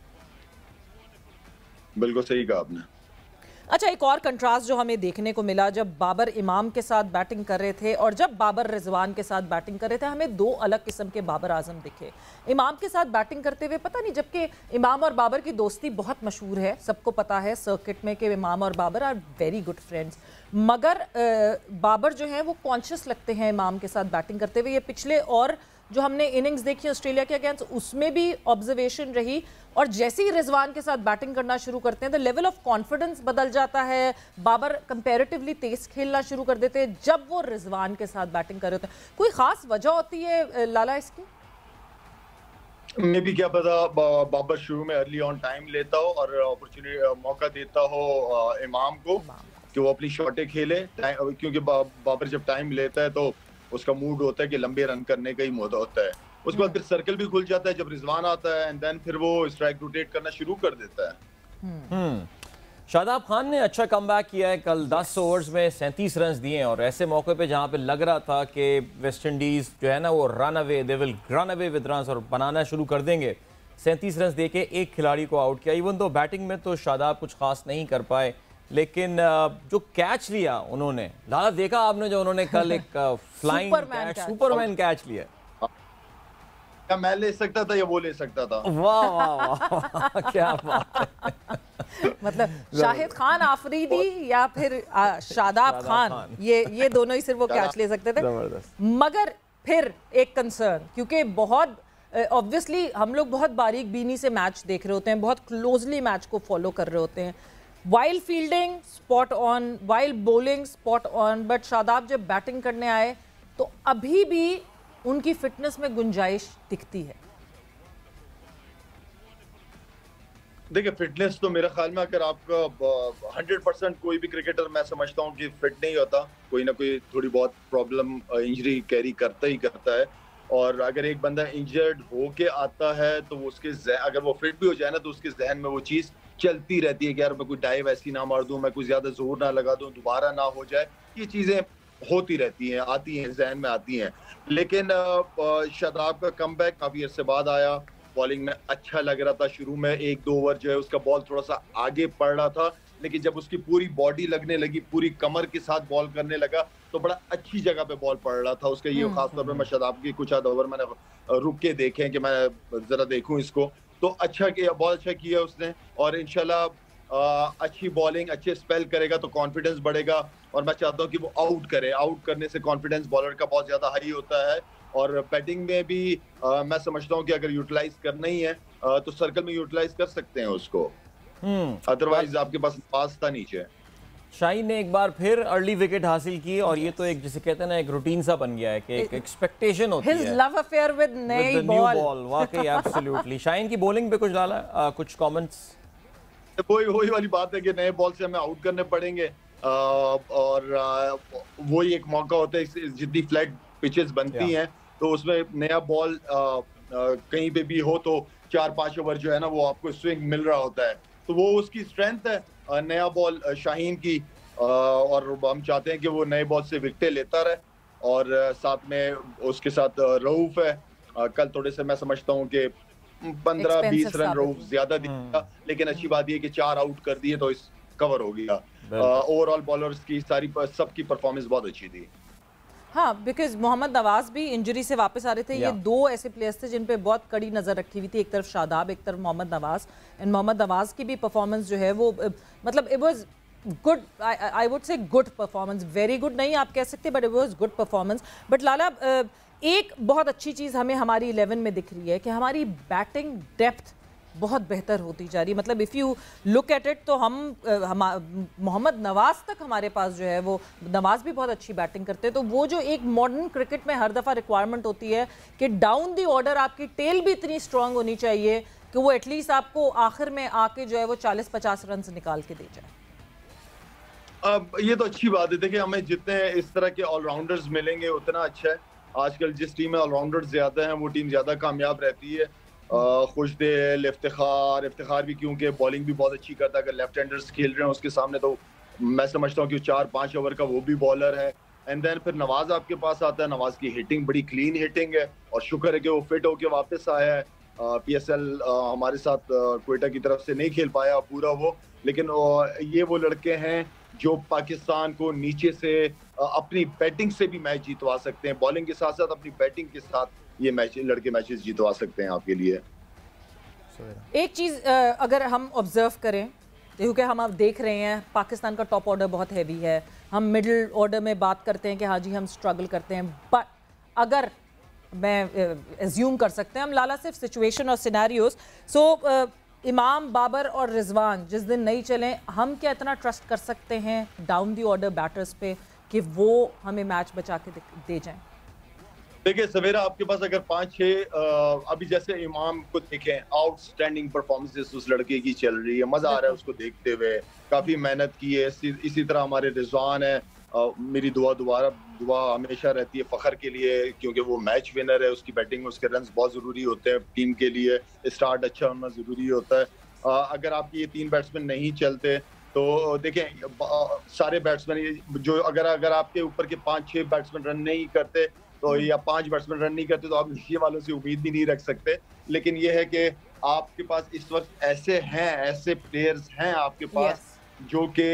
बिल्कुल सही कहा आपने। अच्छा, एक और कंट्रास्ट जो हमें देखने को मिला जब बाबर इमाम के साथ बैटिंग कर रहे थे और जब बाबर रिजवान के साथ बैटिंग कर रहे थे, हमें दो अलग किस्म के बाबर आजम दिखे। इमाम के साथ बैटिंग करते हुए पता नहीं, जबकि इमाम और बाबर की दोस्ती बहुत मशहूर है, सबको पता है सर्किट में कि इमाम और Babar are very good friends, मगर बाबर जो है वो कॉन्शियस लगते हैं इमाम के साथ बैटिंग करते हुए। ये पिछले और जो हमने इनिंग्स देखी ऑस्ट्रेलिया के अगेंस्ट, उसमें भी ऑब्जर्वेशन रही, और जैसे ही रिजवान के साथ बैटिंग करना शुरू करते हैं तो लेवल ऑफ कॉन्फिडेंस बदल जाता है। बाबर कंपैरेटिवली तेज खेलना शुरू कर देते हैं जब वो रिजवान के साथ बैटिंग कर रहे होते हैं। कोई खास वजह होती है लाला इसकी? मैं भी क्या पता, बाबर शुरू में अर्ली ऑन टाइम लेता हो और अपॉर्चुनिटी मौका देता हो इमाम को कि वो अपनी शॉटें खेले, क्योंकि बाबर जब टाइम लेता है तो उसका मूड होता है कि लंबे रन करने का ही मूड होता है। उसके बाद फिर सर्कल भी खुल जाता है जब रिजवान आता है, एंड देन फिर वो स्ट्राइक रोटेट करना शुरू कर देता है। शादाब खान ने अच्छा कमबैक किया है, कल 10 ओवर्स में 37 रन दिए हैं, और ऐसे मौके पे जहां पे लग रहा था कि वेस्ट इंडीज जो है ना वो they will run away with runs और बनाना शुरू कर देंगे, 37 रन देके एक खिलाड़ी को आउट किया। इवन तो बैटिंग में तो शादाब कुछ खास नहीं कर पाए, लेकिन जो कैच लिया उन्होंने, लाला देखा आपने जो उन्होंने कल एक फ्लाइंग सुपरमैन कैच लिया? क्या मैं ले सकता था या वो ले सकता था? वाह वाह वाह, क्या बात है। मतलब शाहिद खान आफरीदी या फिर शादाब खान, ये दोनों ही सिर्फ वो कैच ले सकते थे। मगर फिर एक कंसर्न, क्योंकि बहुत ऑब्वियसली हम लोग बहुत बारीक बीनी से मैच देख रहे होते हैं, बहुत क्लोजली मैच को फॉलो कर रहे होते हैं। While fielding spot on, while bowling spot on, but Shadab जब बैटिंग करने आए तो अभी भी उनकी फिटनेस में गुंजाइश दिखती है। देखिए, फिटनेस तो मेरे ख्याल में अगर आपका 100% कोई भी क्रिकेटर मैं समझता हूँ कि फिट नहीं होता, कोई ना कोई थोड़ी बहुत प्रॉब्लम इंजरी कैरी करता ही करता है। और अगर एक बंदा इंजर्ड होके आता है तो उसके अगर वो फिट भी हो जाए ना तो उसके जहन में वो चीज़ चलती रहती है कि यार मैं कोई डाइव ऐसी ना मार दूं, मैं कोई ज्यादा जोर ना लगा दूं, दोबारा ना हो जाए। ये चीजें होती रहती हैं, आती हैं, जहन में आती हैं। लेकिन शादाब का कमबैक काफी अरसे बाद आया, बॉलिंग में अच्छा लग रहा था। शुरू में 1-2 ओवर जो है उसका बॉल थोड़ा सा आगे पड़ रहा था, लेकिन जब उसकी पूरी बॉडी लगने लगी, पूरी कमर के साथ बॉल करने लगा तो बड़ा अच्छी जगह पे बॉल पड़ रहा था उसका। ये खासतौर पर मैं शादाब की कुछ आध ओवर मैंने रुक के देखे कि मैं जरा देखूं इसको, तो अच्छा किया, बहुत अच्छा किया उसने। और इंशाल्लाह अच्छी बॉलिंग, अच्छे स्पेल करेगा तो कॉन्फिडेंस बढ़ेगा, और मैं चाहता हूँ कि वो आउट करे। आउट करने से कॉन्फिडेंस बॉलर का बहुत ज्यादा हाई होता है। और बैटिंग में भी मैं समझता हूँ कि अगर यूटिलाइज करना ही है तो सर्कल में यूटिलाइज कर सकते हैं उसको, अदरवाइज आपके पास था नीचे। शाहीन ने एक बार फिर अर्ली विकेट हासिल की, और ये तो एक जिसे कहते हैं ना एक रूटीन सा बन गया है कि एक एक्सपेक्टेशन होती है। His love affair with नई बॉल। वाकई एब्सोल्युटली। शाहीन की बॉलिंग पे कुछ डाला, कुछ कमेंट्स? वही वाली बात है कि नए बॉल से हमें आउट करने पड़ेंगे, और वही एक मौका होता है। जितनी फ्लैट पिचेस बनती हैं तो उसमें नया बॉल कहीं पे भी हो तो 4-5 ओवर जो है ना वो आपको स्विंग मिल रहा होता है, तो वो उसकी स्ट्रेंथ है नया बॉल शाहीन की। और हम चाहते हैं कि वो नए बॉल से विकेटें लेता रहे, और साथ में उसके साथ रऊफ है। कल थोड़े से मैं समझता हूँ कि 15-20 रन रऊफ ज्यादा दिया, लेकिन अच्छी बात यह कि 4 आउट कर दिए तो इस कवर हो गया। ओवरऑल बॉलर्स की सबकी परफॉर्मेंस बहुत अच्छी थी। हाँ, बिकॉज मोहम्मद नवाज भी इंजरी से वापस आ रहे थे। ये दो ऐसे प्लेयर्स थे जिन पे बहुत कड़ी नज़र रखी हुई थी, एक तरफ शादाब, एक तरफ मोहम्मद नवाज। एंड मोहम्मद नवाज की भी परफॉर्मेंस जो है वो मतलब it was good, I would say good performance, very good नहीं आप कह सकते, but it was good performance. But Lala, एक बहुत अच्छी चीज़ हमें हमारी 11 में दिख रही है कि हमारी बैटिंग डेप्थ बहुत बेहतर होती जा रही है। मतलब if you look at it तो हम मोहम्मद नवाज तक हमारे पास जो है वो, नवाज भी बहुत अच्छी बैटिंग करते हैं। तो वो जो एक मॉडर्न क्रिकेट में हर दफ़ा रिक्वायरमेंट होती है कि डाउन द ऑर्डर आपकी टेल भी इतनी स्ट्रांग होनी चाहिए कि वो एटलीस्ट आपको आखिर में आके जो है वो 40-50 रन निकाल के दे जाए। अब ये तो अच्छी बात है। देखिए, हमें जितने इस तरह के ऑलराउंडर्स मिलेंगे उतना अच्छा है। आजकल जिस टीम में ऑलराउंडर्स ज्यादा हैं वो टीम ज्यादा कामयाब रहती है। खुशदिल, इफ्तिखार भी, क्योंकि बॉलिंग भी बहुत अच्छी करता है। अगर लेफ्ट हैंडर्स खेल रहे हैं उसके सामने तो मैं समझता हूँ कि 4-5 ओवर का वो भी बॉलर है। एंड देन फिर नवाज आपके पास आता है। नवाज की हिटिंग बड़ी क्लीन हिटिंग है और शुक्र है कि वो फिट होके वापस आया है। PSL हमारे साथ क्वेटा की तरफ से नहीं खेल पाया पूरा वो, लेकिन ये वो लड़के हैं जो पाकिस्तान को नीचे से अपनी बैटिंग से भी मैच जीतवा सकते हैं। बॉलिंग के साथ साथ अपनी बैटिंग के साथ ये लड़के मैचेस जीतवा सकते हैं आपके लिए। एक चीज़ अगर हम ऑब्जर्व करें, क्योंकि हम अब देख रहे हैं पाकिस्तान का टॉप ऑर्डर बहुत हैवी है, हम मिडिल ऑर्डर में बात करते हैं कि हाँ जी हम स्ट्रगल करते हैं, बट अगर मैं एज्यूम कर सकते हैं हम लाला सिर्फ सिचुएशन और सिनेरियोज, सो इमाम, बाबर और रिजवान जिस दिन नहीं चलें, हम क्या इतना ट्रस्ट कर सकते हैं डाउन दी ऑर्डर बैटर्स पे कि वो हमें मैच बचा के दे जाएं? देखिए सवेरा, आपके पास अगर 5-6 अभी जैसे इमाम को देखें, आउटस्टैंडिंग परफॉर्मेंसेस उस लड़के की चल रही है, मजा आ रहा है उसको देखते हुए, काफी मेहनत की है। इसी तरह हमारे रिजवान है, मेरी दुआ हमेशा रहती है फखर के लिए, क्योंकि वो मैच विनर है। उसकी बैटिंग में उसके रन्स बहुत जरूरी होते हैं टीम के लिए, स्टार्ट अच्छा होना जरूरी होता है। अगर आपके ये 3 बैट्समैन नहीं चलते तो देखें सारे बैट्समैन जो अगर आपके ऊपर के 5-6 बैट्समैन रन नहीं करते तो या 5 बैट्समैन रन नहीं करते तो आप नीचे वालों से उम्मीद भी नहीं रख सकते। लेकिन ये है कि आपके पास इस वक्त ऐसे प्लेयर्स हैं आपके पास जो कि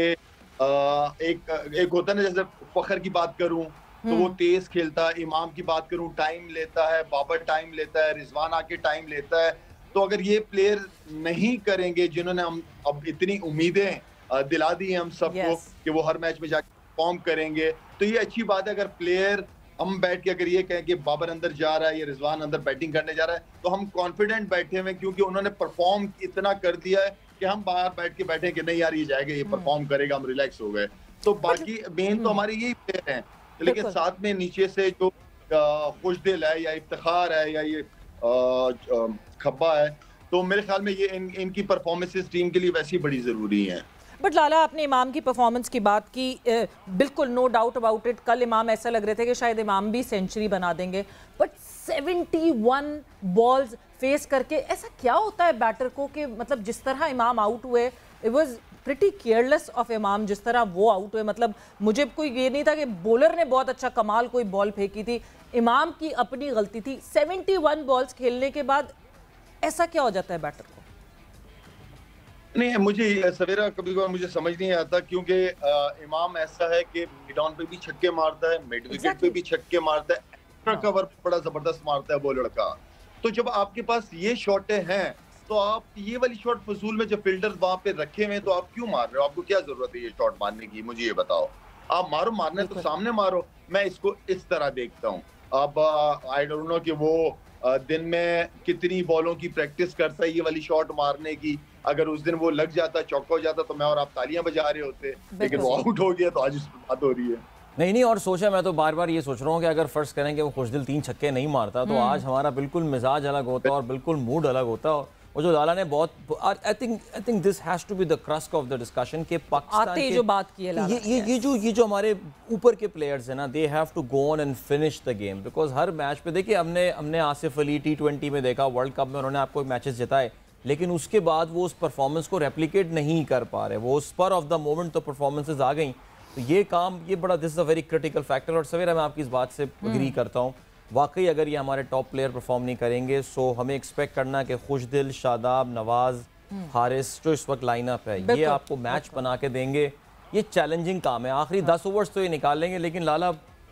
एक होता है ना, जैसे फखर की बात करूं तो वो तेज खेलता है, इमाम की बात करूं टाइम लेता है, बाबर टाइम लेता है, रिजवान आके टाइम लेता है। तो अगर ये प्लेयर नहीं करेंगे जिन्होंने हम अब इतनी उम्मीदें दिला दी हैं हम सबको कि वो हर मैच में जाके परफॉर्म करेंगे, तो ये अच्छी बात है। अगर प्लेयर हम बैठ के अगर ये कहें कि बाबर अंदर जा रहा है या रिजवान अंदर बैटिंग करने जा रहा है तो हम कॉन्फिडेंट बैठे हुए, क्योंकि उन्होंने परफॉर्म इतना कर दिया है कि हम बाहर बैठ के बैठे कि नहीं यार ये जाएगा, ये परफॉर्म करेगा, हम रिलैक्स हो गए। तो बाकी मेन तो हमारे यही प्लेयर हैं, लेकिन साथ में नीचे से जो खुशदिल है या इफ्तिखार है या ये खब्बा है, तो मेरे ख्याल में ये इनकी परफॉर्मेंसेस टीम के लिए वैसी बड़ी जरूरी हैं। बट लाला, आपने इमाम की परफॉर्मेंस की बात की, बिल्कुल नो डाउट अबाउट इट। कल इमाम ऐसा लग रहे थे कि शायद इमाम भी सेंचुरी बना देंगे, बट 71 बॉल्स फेस करके ऐसा क्या होता है बैटर को कि मतलब जिस तरह इमाम आउट हुए, it was pretty careless of Imam जिस तरह वो आउट हुए। मतलब मुझे कोई ये नहीं था कि बॉलर ने बहुत अच्छा कमाल कोई बॉल फेंकी थी, इमाम की अपनी गलती थी। 71 बॉल्स खेलने के बाद ऐसा क्या हो जाता है बैटर को? नहीं, मुझे सवेरा कभी कभार मुझे समझ नहीं आता, क्योंकि इमाम ऐसा है कि मिड ऑन पे भी छक्के मारता है, मिड विकेट पे भी छक्के मारता है, एक्स्ट्रा कवर बड़ा जबरदस्त मारता है वो लड़का। तो जब आपके पास ये शॉटें हैं तो आप ये वाली शॉट फजूल में जब फील्डर्स वहां पे रखे हुए तो आप क्यों मार रहे हो? आपको क्या जरूरत है ये शॉट मारने की? मुझे ये बताओ। आप मारो, मारना तो सामने मारो। मैं इसको इस तरह देखता हूँ। अब आई डोंट नो कि वो दिन में कितनी बॉलों की प्रैक्टिस करता है ये वाली शॉट मारने की। अगर उस दिन वो लग जाता, चौका हो जाता, तो मैं और आप तालियां बजा रहे होते, लेकिन वो आउट हो गया तो आज इस पर बात हो रही है। नहीं, और सोचा, मैं तो बार बार ये सोच रहा हूँ कि अगर फर्ज करें कि वो खुशदिल 3 छक्के नहीं मारता तो आज हमारा बिल्कुल मिजाज अलग होता और बिल्कुल मूड अलग होता। और जो लाला ने बहुत, I think this has to be the crust of the discussion के पाकिस्तान की जो बात की है लाला, ये जो हमारे ऊपर के प्लेयर्स हैं ना, they have to go on and finish the game. Because हर मैच पे देखिए, हमने आसिफ अली T20 में देखा, वर्ल्ड कप में उन्होंने आपको मैचेस जिताए, लेकिन उसके बाद वो उस परफॉर्मेंस को रेप्लिकेट नहीं कर पा रहे। वो स्पर ऑफ द मोमेंट तो परफॉर्मेंसेज आ गई, तो ये काम ये बड़ा, this is a very critical factor. और सवेरा मैं आपकी इस बात से एग्री करता हूँ, वाकई अगर ये हमारे टॉप प्लेयर परफॉर्म नहीं करेंगे सो हमें एक्सपेक्ट करना कि खुशदिल, शादाब, नवाज, हारिस जो इस वक्त लाइनअप है ये आपको मैच बना के देंगे। ये चैलेंजिंग काम है। आखिरी 10 ओवर्स तो ये निकाल लेंगे, लेकिन लाला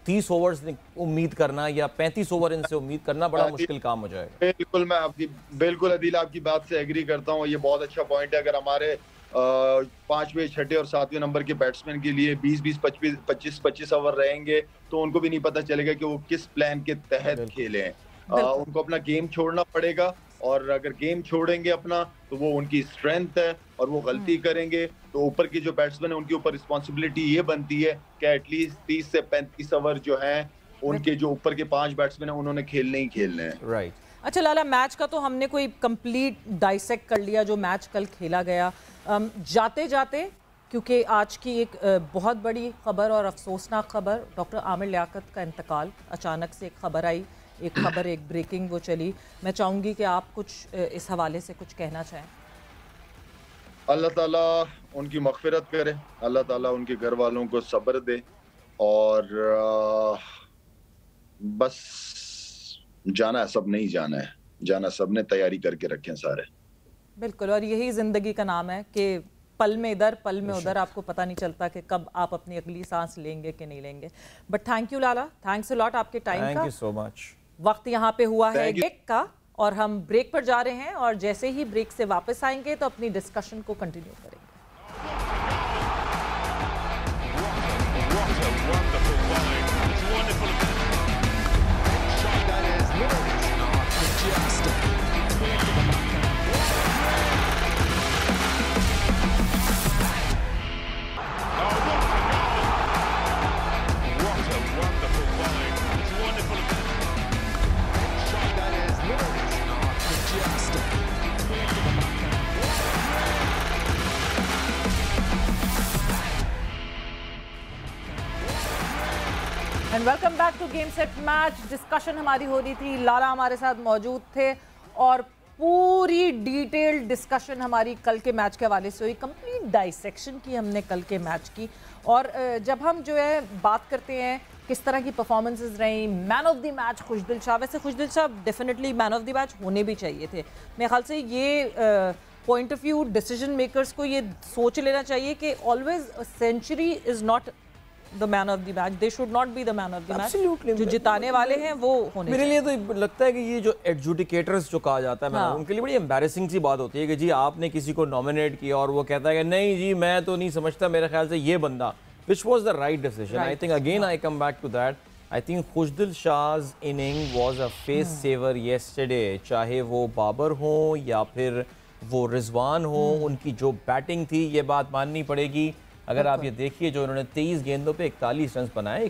30 ओवर उम्मीद करना या 35 ओवर इनसे उम्मीद करना बड़ा मुश्किल काम हो जाएगा। बिल्कुल, मैं आपकी बिल्कुल अदील आपकी बात से एग्री करता हूँ। ये बहुत अच्छा पॉइंट है। अगर हमारे 5वें, 6ठे और 7वें नंबर के बैट्समैन के लिए 20-20, 25-25 ओवर रहेंगे तो उनको भी नहीं पता चलेगा कि वो किस प्लान के तहत खेले हैं। उनको अपना गेम छोड़ना पड़ेगा, और अगर गेम छोड़ेंगे अपना तो वो उनकी स्ट्रेंथ है, और वो गलती करेंगे तो ऊपर की जो बैट्समैन है उनके ऊपर रिस्पॉन्सिबिलिटी ये बनती है कि एटलीस्ट 30 से 35 ओवर जो हैं उनके जो ऊपर के 5 बैट्समैन हैं उन्होंने खेलने ही खेलने हैं। राइट। अच्छा लाला, मैच का तो हमने कोई कंप्लीट डाइसेक्ट कर लिया जो मैच कल खेला गया। जाते जाते, क्योंकि आज की एक बहुत बड़ी खबर और अफसोसनाक खबर, डॉक्टर आमिर लियाकत का इंतकाल, अचानक से एक खबर आई, एक ब्रेकिंग वो चली। मैं चाहूँगी कि आप कुछ इस हवाले से कुछ कहना चाहें। अल्लाह ताला उनकी मग़फ़िरत करे, अल्लाह ताला उनके घर वालों को सब्र दे, और बस जाना है सब, नहीं जाना है, जाना सब ने तैयारी करके रखें सारे। बिल्कुल, और यही ज़िंदगी का नाम है कि पल में इधर पल में उधर, आपको पता नहीं चलता कि कब आप अपनी अगली सांस लेंगे कि नहीं लेंगे। But thank you Lala, thanks a lot आपके टाइम का। Thank you so much. वक्त यहाँ पे हुआ है ब्रेक का, और हम ब्रेक पर जा रहे हैं, और जैसे ही ब्रेक से वापस आएंगे तो अपनी डिस्कशन को कंटिन्यू करेंगे। And welcome back to game set match. Discussion हमारी हो रही थी, लाला हमारे साथ मौजूद थे, और पूरी डिटेल्ड डिस्कशन हमारी कल के मैच के हवाले से हुई। कंप्लीट डाइसेक्शन की हमने कल के मैच की, और जब हम जो है बात करते हैं किस तरह की परफॉर्मेंसेस रही, man of the match Khushdil Shah, वैसे Khushdil Shah definitely man of the match होने भी चाहिए थे। मेरे ख्याल से ये point of view decision makers को ये सोच लेना चाहिए कि always century is not the man of the match, they should not be the man of the match. जो जिताने वाले हैं वो होने मेरे लिए तो लगता है कि ये जो एडजुडिकेटर्स जो कहा जाता है, हाँ। उनके लिए बड़ी एम्बैरेसिंग सी बात होती है कि जी आपने किसी को नॉमिनेट किया और वो कहता है कि नहीं जी मैं तो नहीं समझता, मेरे ख्याल से ये बंदा, which was the right decision. I think again I come back to that. I think Khushdil शाह's inning was a face saver yesterday. चाहे वो बाबर हो या फिर वो रिजवान हो, उनकी जो बैटिंग थी ये बात माननी पड़ेगी। अगर आप ये देखिए जो उन्होंने 23 गेंदों पे 41 रन बनाए,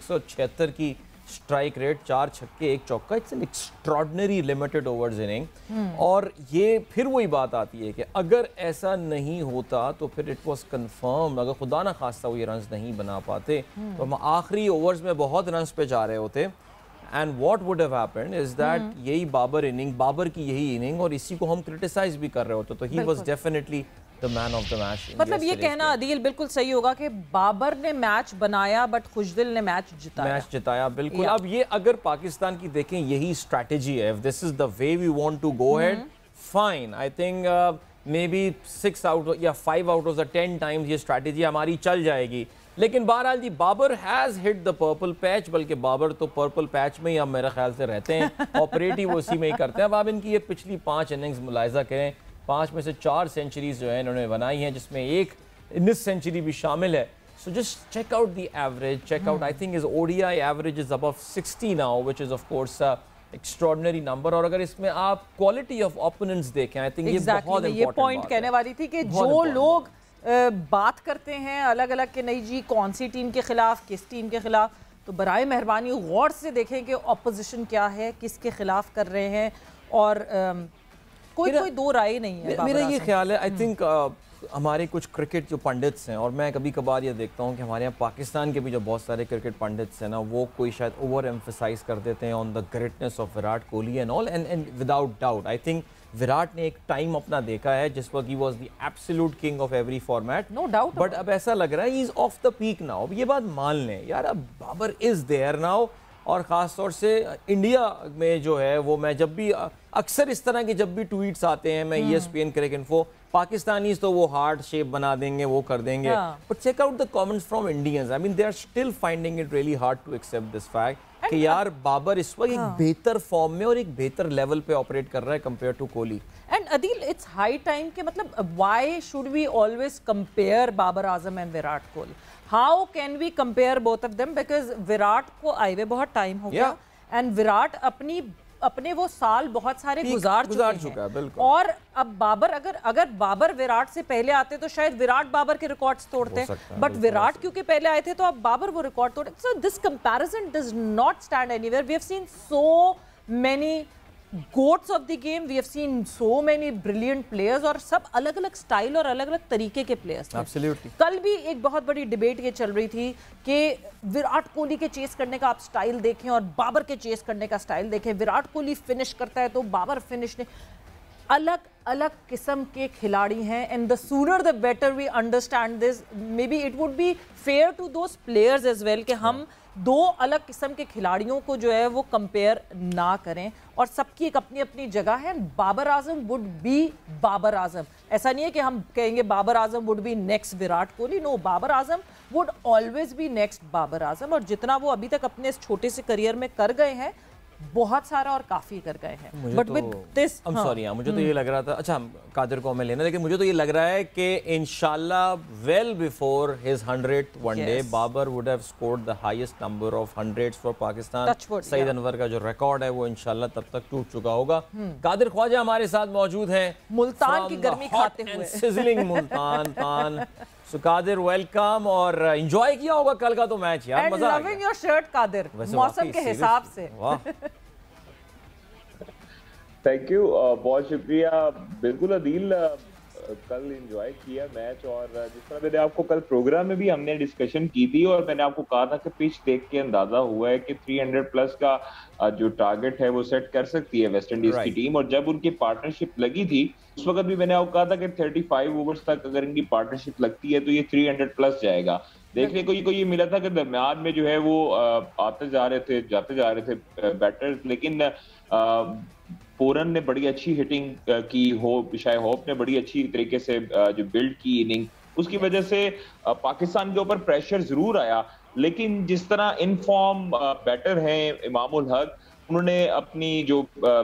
176 की स्ट्राइक रेट, 4 छक्के 1 चौका, it's an extraordinary limited overs inning. और ये फिर वही बात आती है कि अगर ऐसा नहीं होता तो फिर इट वाज कंफर्म, अगर खुदा ना खास्ता वो ये रन्स नहीं बना पाते तो हम आखिरी ओवर्स में बहुत रन्स पे जा रहे होते। And what would have happened is that यही बाबर इनिंग, बाबर की यही इनिंग, और इसी को हम क्रिटिसाइज भी कर रहे होते, तो he was definitely the man of the match. मतलब ये कहना अदील बिल्कुल सही होगा कि बाबर ने मैच बनाया बट खुशदिल ने मैच जिताया। बिल्कुल। अब ये अगर पाकिस्तान की देखें यही स्ट्रैटेजी है, if this is the way we want to go ahead, fine. I think maybe 6 out या 5 आउट ऑफ द 10 टाइम्स ये स्ट्रैटेजी हमारी चल जाएगी। लेकिन बहरहाल जी Babar has hit the purple patch, बल्कि बाबर तो पर्पल पैच में ही अब मेरे ख्याल से रहते हैं, ऑपरेट ही वो उसी में ही करते हैं। अब आप इनकी ये पिछली 5 इनिंग्स मुलाहिजा करें, 5 में से 4 सेंचुरीज जो है इन्होंने बनाई हैं, जिसमें एक मिस सेंचुरी भी शामिल है। So just check out the average, check out, I think is ODI average is above 60 now, which is of course extraordinary number. और अगर इसमें आप क्वालिटी ऑफ ओपोनेंट्स देखें, आई थिंक ये बहुत इंपॉर्टेंट, ये पॉइंट कहने वाली थी कि जो लोग बात करते हैं अलग अलग के नहीं जी कौन सी टीम के खिलाफ, किस टीम के खिलाफ, तो बराए मेहरबानी गौर से देखें कि ऑपोजिशन क्या है, किसके खिलाफ कर रहे हैं, और कोई दो राय नहीं है। मेरा ये ख्याल है, आई थिंक हमारे कुछ क्रिकेट जो पंडित्स हैं, और मैं कभी कभार ये देखता हूँ कि हमारे यहाँ पाकिस्तान के भी जो बहुत सारे क्रिकेट पंडित्स हैं ना, वो कोई शायद ओवर एम्फसाइज कर देते हैं on the greatness of Virat Kohli and all, and without doubt I think Virat ने एक टाइम अपना देखा है जिस वक्त he was the absolute king of every format, no doubt. But अब ऐसा लग रहा है he is off the peak now. अब ये बात मान लें यार, अब बाबर इज देयर नाउ, और ख़ास तौर से इंडिया में जो है वो मैं जब भी अक्सर इस तरह के जब भी ट्वीट्स आते हैं मैं ESPN क्रिकेट इन्फो, पाकिस्तानीज तो वो हार्ट शेप बना देंगे, वो कर देंगे, but check out the comments from Indians, I mean they are still finding it really hard to accept this fact कि यार बाबर इस वक्त एक बेहतर फॉर्म में और एक बेहतर लेवल पे ऑपरेट कर रहा है compare to Kohli. And Adeel, it's high time के मतलब why should we always compare Babar Azam and Virat Kohli? How can we compare both of them? Because Virat को आए हुए बहुत टाइम हो गया एंड विराट अपने वो साल बहुत सारे गुजार चुका है बिल्कुल। और अब बाबर अगर बाबर विराट से पहले आते तो शायद विराट बाबर के रिकॉर्ड्स तोड़ते, बट विराट क्योंकि पहले आए थे तो अब बाबर वो रिकॉर्ड तोड़े। So this comparison does not stand anywhere. We have seen so many goats of the game, we have seen so many brilliant players और सब अलग अलग स्टाइल और अलग अलग तरीके के प्लेयर्स। एब्सोल्युटली। कल भी एक बहुत बड़ी डिबेट ये चल रही थी कि विराट कोहली के चेस करने का आप स्टाइल देखें और बाबर के चेस करने का स्टाइल देखें। विराट कोहली फिनिश करता है तो बाबर फिनिश नहीं, अलग अलग किस्म के खिलाड़ी हैं। And the sooner the better we understand this, maybe it would be fair to those players as well कि हम दो अलग किस्म के खिलाड़ियों को जो है वो कंपेयर ना करें, और सबकी एक अपनी अपनी जगह है। बाबर आजम वुड बी बाबर आजम, ऐसा नहीं है कि हम कहेंगे Babar Azam would be next Virat Kohli, no, Babar Azam would always be next Babar Azam. और जितना वो अभी तक अपने इस छोटे से करियर में कर गए हैं बहुत सारा और काफी कर गए हैं। बट विद दिस सॉरी, मुझे तो ये लग रहा था, अच्छा कादिर को हमें लेना, लेकिन मुझे तो ये लग रहा है कि इंशाल्लाह well before his 100th one day Babar would have scored the highest number of 100s for Pakistan. Saeed Anwar का जो रिकॉर्ड है वो इंशाल्लाह तब तक टूट चुका होगा। कादिर ख्वाजा हमारे साथ मौजूद हैं, मुल्तान की गर्मी खाते हुए, सिजलिंग मुल्तान पान। So, कादिर वेलकम, और एंजॉय किया होगा कल का तो मैच यार, मजा आ गया। लविंग योर शर्ट कादिर, मौसम के हिसाब से। थैंक यू, बहुत शुक्रिया। बिल्कुल अदील, कल एंजॉय किया मैच, और जिस तरह मैंने आपको कल प्रोग्राम में भी हमने डिस्कशन की थी और मैंने आपको कहा था कि पिच देख के अंदाजा हुआ है कि 300 प्लस का जो टारगेट है वो सेट कर सकती है वेस्ट इंडीज की टीम। और जब उनकी पार्टनरशिप लगी थी उस वक्त भी मैंने आपको कहा था कि 35 ओवर्स तक अगर इनकी पार्टनरशिप लगती है तो ये 300 प्लस जाएगा। देखने को ये मिला था कि दरमियान में जो है वो आते जा रहे थे जाते जा रहे थे बैटर्स, लेकिन पूरन ने बड़ी अच्छी हिटिंग की, शायद होप ने बड़ी अच्छी तरीके से जो बिल्ड की इनिंग, उसकी वजह से पाकिस्तान के ऊपर प्रेशर जरूर आया। लेकिन जिस तरह इन फॉर्म बैटर हैं इमामुल हक, उन्होंने अपनी जो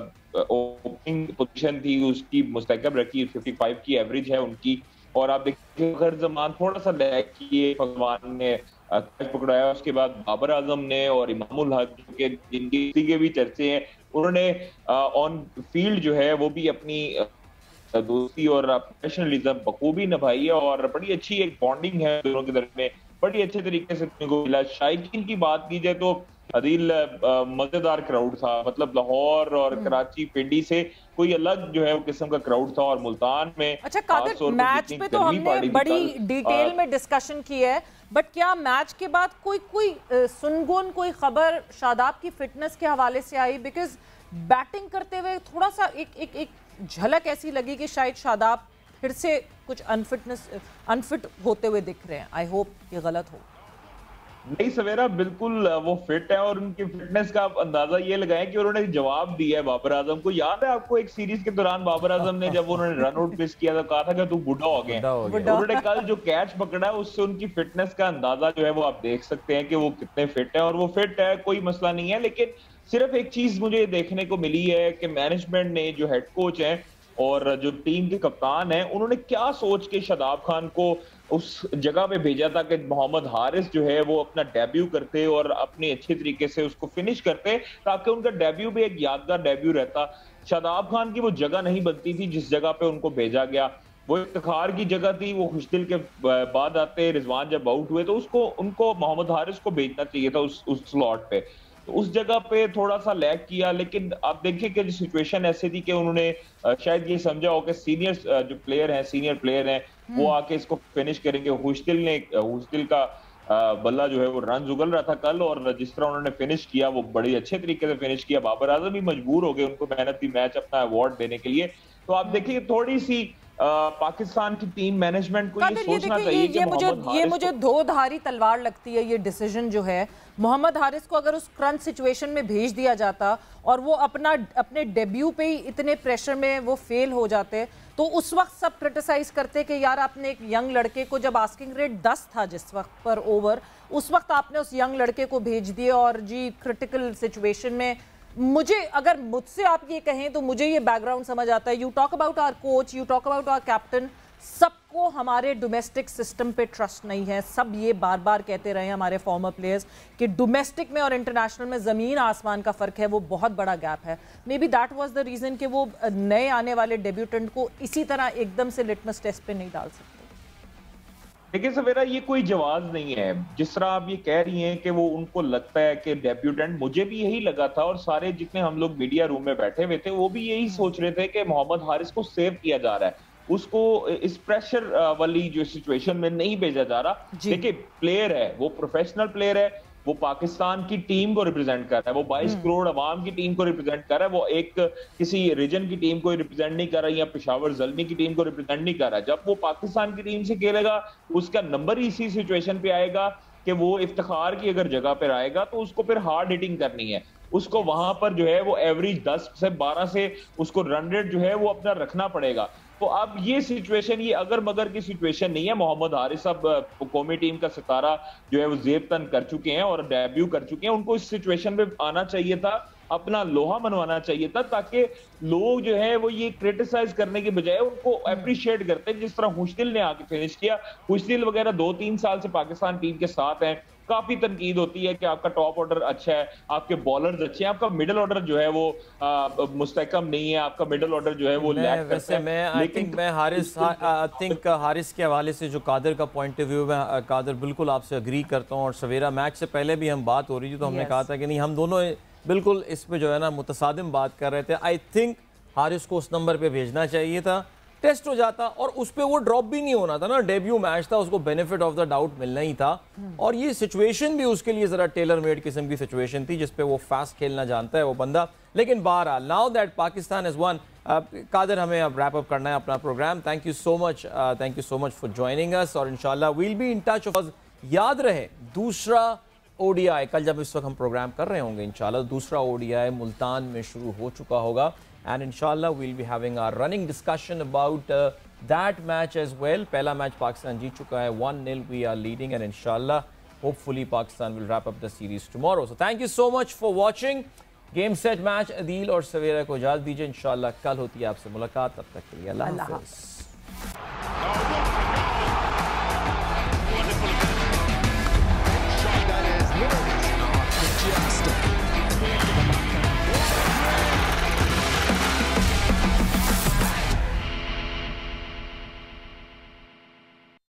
ओपनिंग पोजीशन थी उसकी मुस्तहकम रखी, 55 की एवरेज है उनकी। और आप देखिए अगर जमान थोड़ा सा लैग किए, भगवान ने कैच पकड़ाया, उसके बाद बाबर आजम ने और इमामुल हक के जिनकी के भी चर्चे हैं, उन्होंने ऑन फील्ड जो है वो भी अपनी दोस्ती और प्रोफेशनलिज्म बखूबी निभाई है और बड़ी अच्छी एक बॉन्डिंग है दोनों के दरमियान, बड़ी अच्छे तरीके से को मिला। शायकीन की बात की जाए तो अदील मजेदार क्राउड था, मतलब लाहौर और कराची पिंडी से कोई अलग जो है वो किस्म का क्राउड था। और मुल्तान में अच्छा कादिर, मैच पे तो हमने बड़ी डिटेल में डिस्कशन की है, बट क्या मैच के बाद कोई सुनगुन कोई खबर शादाब की फिटनेस के हवाले से आई? बिकॉज बैटिंग करते हुए थोड़ा सा एक झलक ऐसी लगी कि शायद शादाब फिर से कुछ अनफिट होते हुए दिख रहे हैं। आई होप ये गलत हो। नहीं सवेरा, बिल्कुल वो फिट है और उनकी फिटनेस का आप अंदाजा ये लगाएं कि उन्होंने जवाब दिया है बाबर आजम को। याद है आपको एक सीरीज के दौरान बाबर आजम ने जब उन्होंने रन आउट मिस किया तो कहा था कि तू बूढ़ा हो गया। उन्होंने कल जो कैच पकड़ा है उससे उनकी फिटनेस का अंदाजा जो है वो आप देख सकते हैं कि वो कितने फिट है। और वो फिट है, कोई मसला नहीं है, लेकिन सिर्फ एक चीज मुझे देखने को मिली है कि मैनेजमेंट ने, जो हेड कोच है और जो टीम के कप्तान हैं, उन्होंने क्या सोच के शादाब खान को उस जगह पे भेजा था कि मोहम्मद हारिस जो है वो अपना डेब्यू करते और अपने अच्छे तरीके से उसको फिनिश करते, ताकि उनका डेब्यू भी एक यादगार डेब्यू रहता। शादाब खान की वो जगह नहीं बनती थी जिस जगह पे उनको भेजा गया, वो इफ्तिखार की जगह थी। वो खुशदिल के बाद आते रिजवान जब आउट हुए तो उनको मोहम्मद हारिस को भेजना चाहिए था उस स्लॉट पे, उस जगह पे थोड़ा सा लैग किया। लेकिन आप देखिए कि सिचुएशन ऐसी थी कि उन्होंने शायद ये समझा हो कि सीनियर जो प्लेयर हैं वो आके इसको फिनिश करेंगे। हुस्टिल का बल्ला जो है वो रन उगल रहा था कल, और जिस तरह उन्होंने फिनिश किया वो बड़ी अच्छे तरीके से फिनिश किया। बाबर आजम भी मजबूर हो गए उनको मैन ऑफ द मैच अपना अवार्ड देने के लिए। तो आप देखिए थोड़ी सी पाकिस्तान की टीम मैनेजमेंट को ये सोचना चाहिए कि ये मुझे धोधारी तलवार लगती है ये डिसीजन जो है। मोहम्मद हारिस को अगर उस क्रंच सिचुएशन में भेज दिया जाता और वो अपने डेब्यू पे ही इतने प्रेशर में वो फेल हो जाते, तो उस वक्त सब क्रिटिसाइज करते कि यार आपने एक यंग लड़के को, जब आस्किंग रेट 10 था जिस वक्त पर ओवर, उस वक्त आपने उस यंग लड़के को भेज दिए और जी क्रिटिकल सिचुएशन में। अगर मुझसे आप ये कहें तो मुझे ये बैकग्राउंड समझ आता है। You talk about our coach, you talk about our captain, सबको हमारे डोमेस्टिक सिस्टम पे ट्रस्ट नहीं है। सब ये बार बार कहते रहे हमारे फॉर्मर प्लेयर्स कि डोमेस्टिक में और इंटरनेशनल में ज़मीन आसमान का फ़र्क है, वो बहुत बड़ा गैप है। Maybe that was the reason कि वो नए आने वाले डेब्यूटेंट को इसी तरह एकदम से लिटमस टेस्ट पे नहीं डाल सकते। देखिए सवेरा, ये कोई जवाब नहीं है। जिस तरह आप ये कह रही हैं कि वो उनको लगता है कि डेब्यूटेंट, मुझे भी यही लगा था और सारे जितने हम लोग मीडिया रूम में बैठे हुए थे वो भी यही सोच रहे थे कि मोहम्मद हारिस को सेव किया जा रहा है, उसको इस प्रेशर वाली जो सिचुएशन में नहीं भेजा जा रहा। देखिए प्लेयर है, वो प्रोफेशनल प्लेयर है, वो पाकिस्तान की टीम को रिप्रेजेंट कर रहा है, वो 22 करोड़ अवाम की टीम को रिप्रेजेंट कर रहा है, वो एक किसी रीजन की टीम को रिप्रेजेंट नहीं कर रहा या पेशावर ज़ल्मी की टीम को रिप्रेजेंट नहीं कर रहा। जब वो पाकिस्तान की टीम से खेलेगा उसका नंबर ही इसी सिचुएशन पे आएगा कि वो इफ्तिखार की अगर जगह पर आएगा तो उसको फिर हार्ड हिटिंग करनी है, उसको वहां पर जो है वो एवरेज 10 से 12 से उसको रन रेट जो है वो अपना रखना पड़ेगा। तो अब ये सिचुएशन, ये अगर मगर की सिचुएशन नहीं है। मोहम्मद हारिस अब कौमी टीम का सितारा जो है वो जेब तन कर चुके हैं और डेब्यू कर चुके हैं। उनको इस सिचुएशन में आना चाहिए था, अपना लोहा मनवाना चाहिए था, ताकि लोग जो है वो ये क्रिटिसाइज करने के बजाय उनको अप्रिशिएट करते हैं। जिस तरह हुस्निल ने आके फिनिश किया, हुस्निल वगैरह 2-3 साल से पाकिस्तान टीम के साथ हैं। काफी तनकीद होती है कि आपका टॉप ऑर्डर अच्छा है, आपके बॉलर्स अच्छे हैं, आपका मिडिल ऑर्डर जो है वो मुस्तहकम नहीं है, आपका मिडिल ऑर्डर जो है वो लैक करता है। लेकिन मैं हारिस के हवाले से जो कादर का पॉइंट ऑफ व्यू है, कादर बिल्कुल आपसे अग्री करता हूँ। और सवेरा मैच से पहले भी हम बात हो रही थी तो हमने कहा था कि नहीं, हम दोनों बिल्कुल इस पे जो है ना मुतसादिम बात कर रहे थे। आई थिंक हारिस को उस नंबर पे भेजना चाहिए था, टेस्ट हो जाता और उस पे वो ड्रॉप भी नहीं होना था ना। डेब्यू मैच था, उसको बेनिफिट ऑफ द डाउट मिलना ही था। और ये सिचुएशन भी उसके लिए जरा टेलर मेड किस्म की सिचुएशन थी जिसपे वो फास्ट खेलना जानता है वो बंदा। लेकिन बहरहाल now that Pakistan is won, Qadir हमें अब रैप अप करना है अपना program. Thank you so much for joining us और इंशाल्लाह वील बी इन टच। याद रहे दूसरा ओडीआई कल जब इस वक्त हम प्रोग्राम कर रहे होंगे इंशाल्लाह दूसरा ओडीआई मुल्तान में शुरू हो चुका होगा। And inshallah we'll be having our running discussion about that match as well. पहला मैच पाकिस्तान जीत चुका है, 1-0 we are leading, and inshallah hopefully Pakistan will wrap up the series tomorrow. So thank you so much for watching. Game set match, Adeel और सवेरा को इजाज़त दीजिए। इंशाल्लाह कल होती है आपसे मुलाकात, तब तक के लिए अल्लाह हाफ़िज़।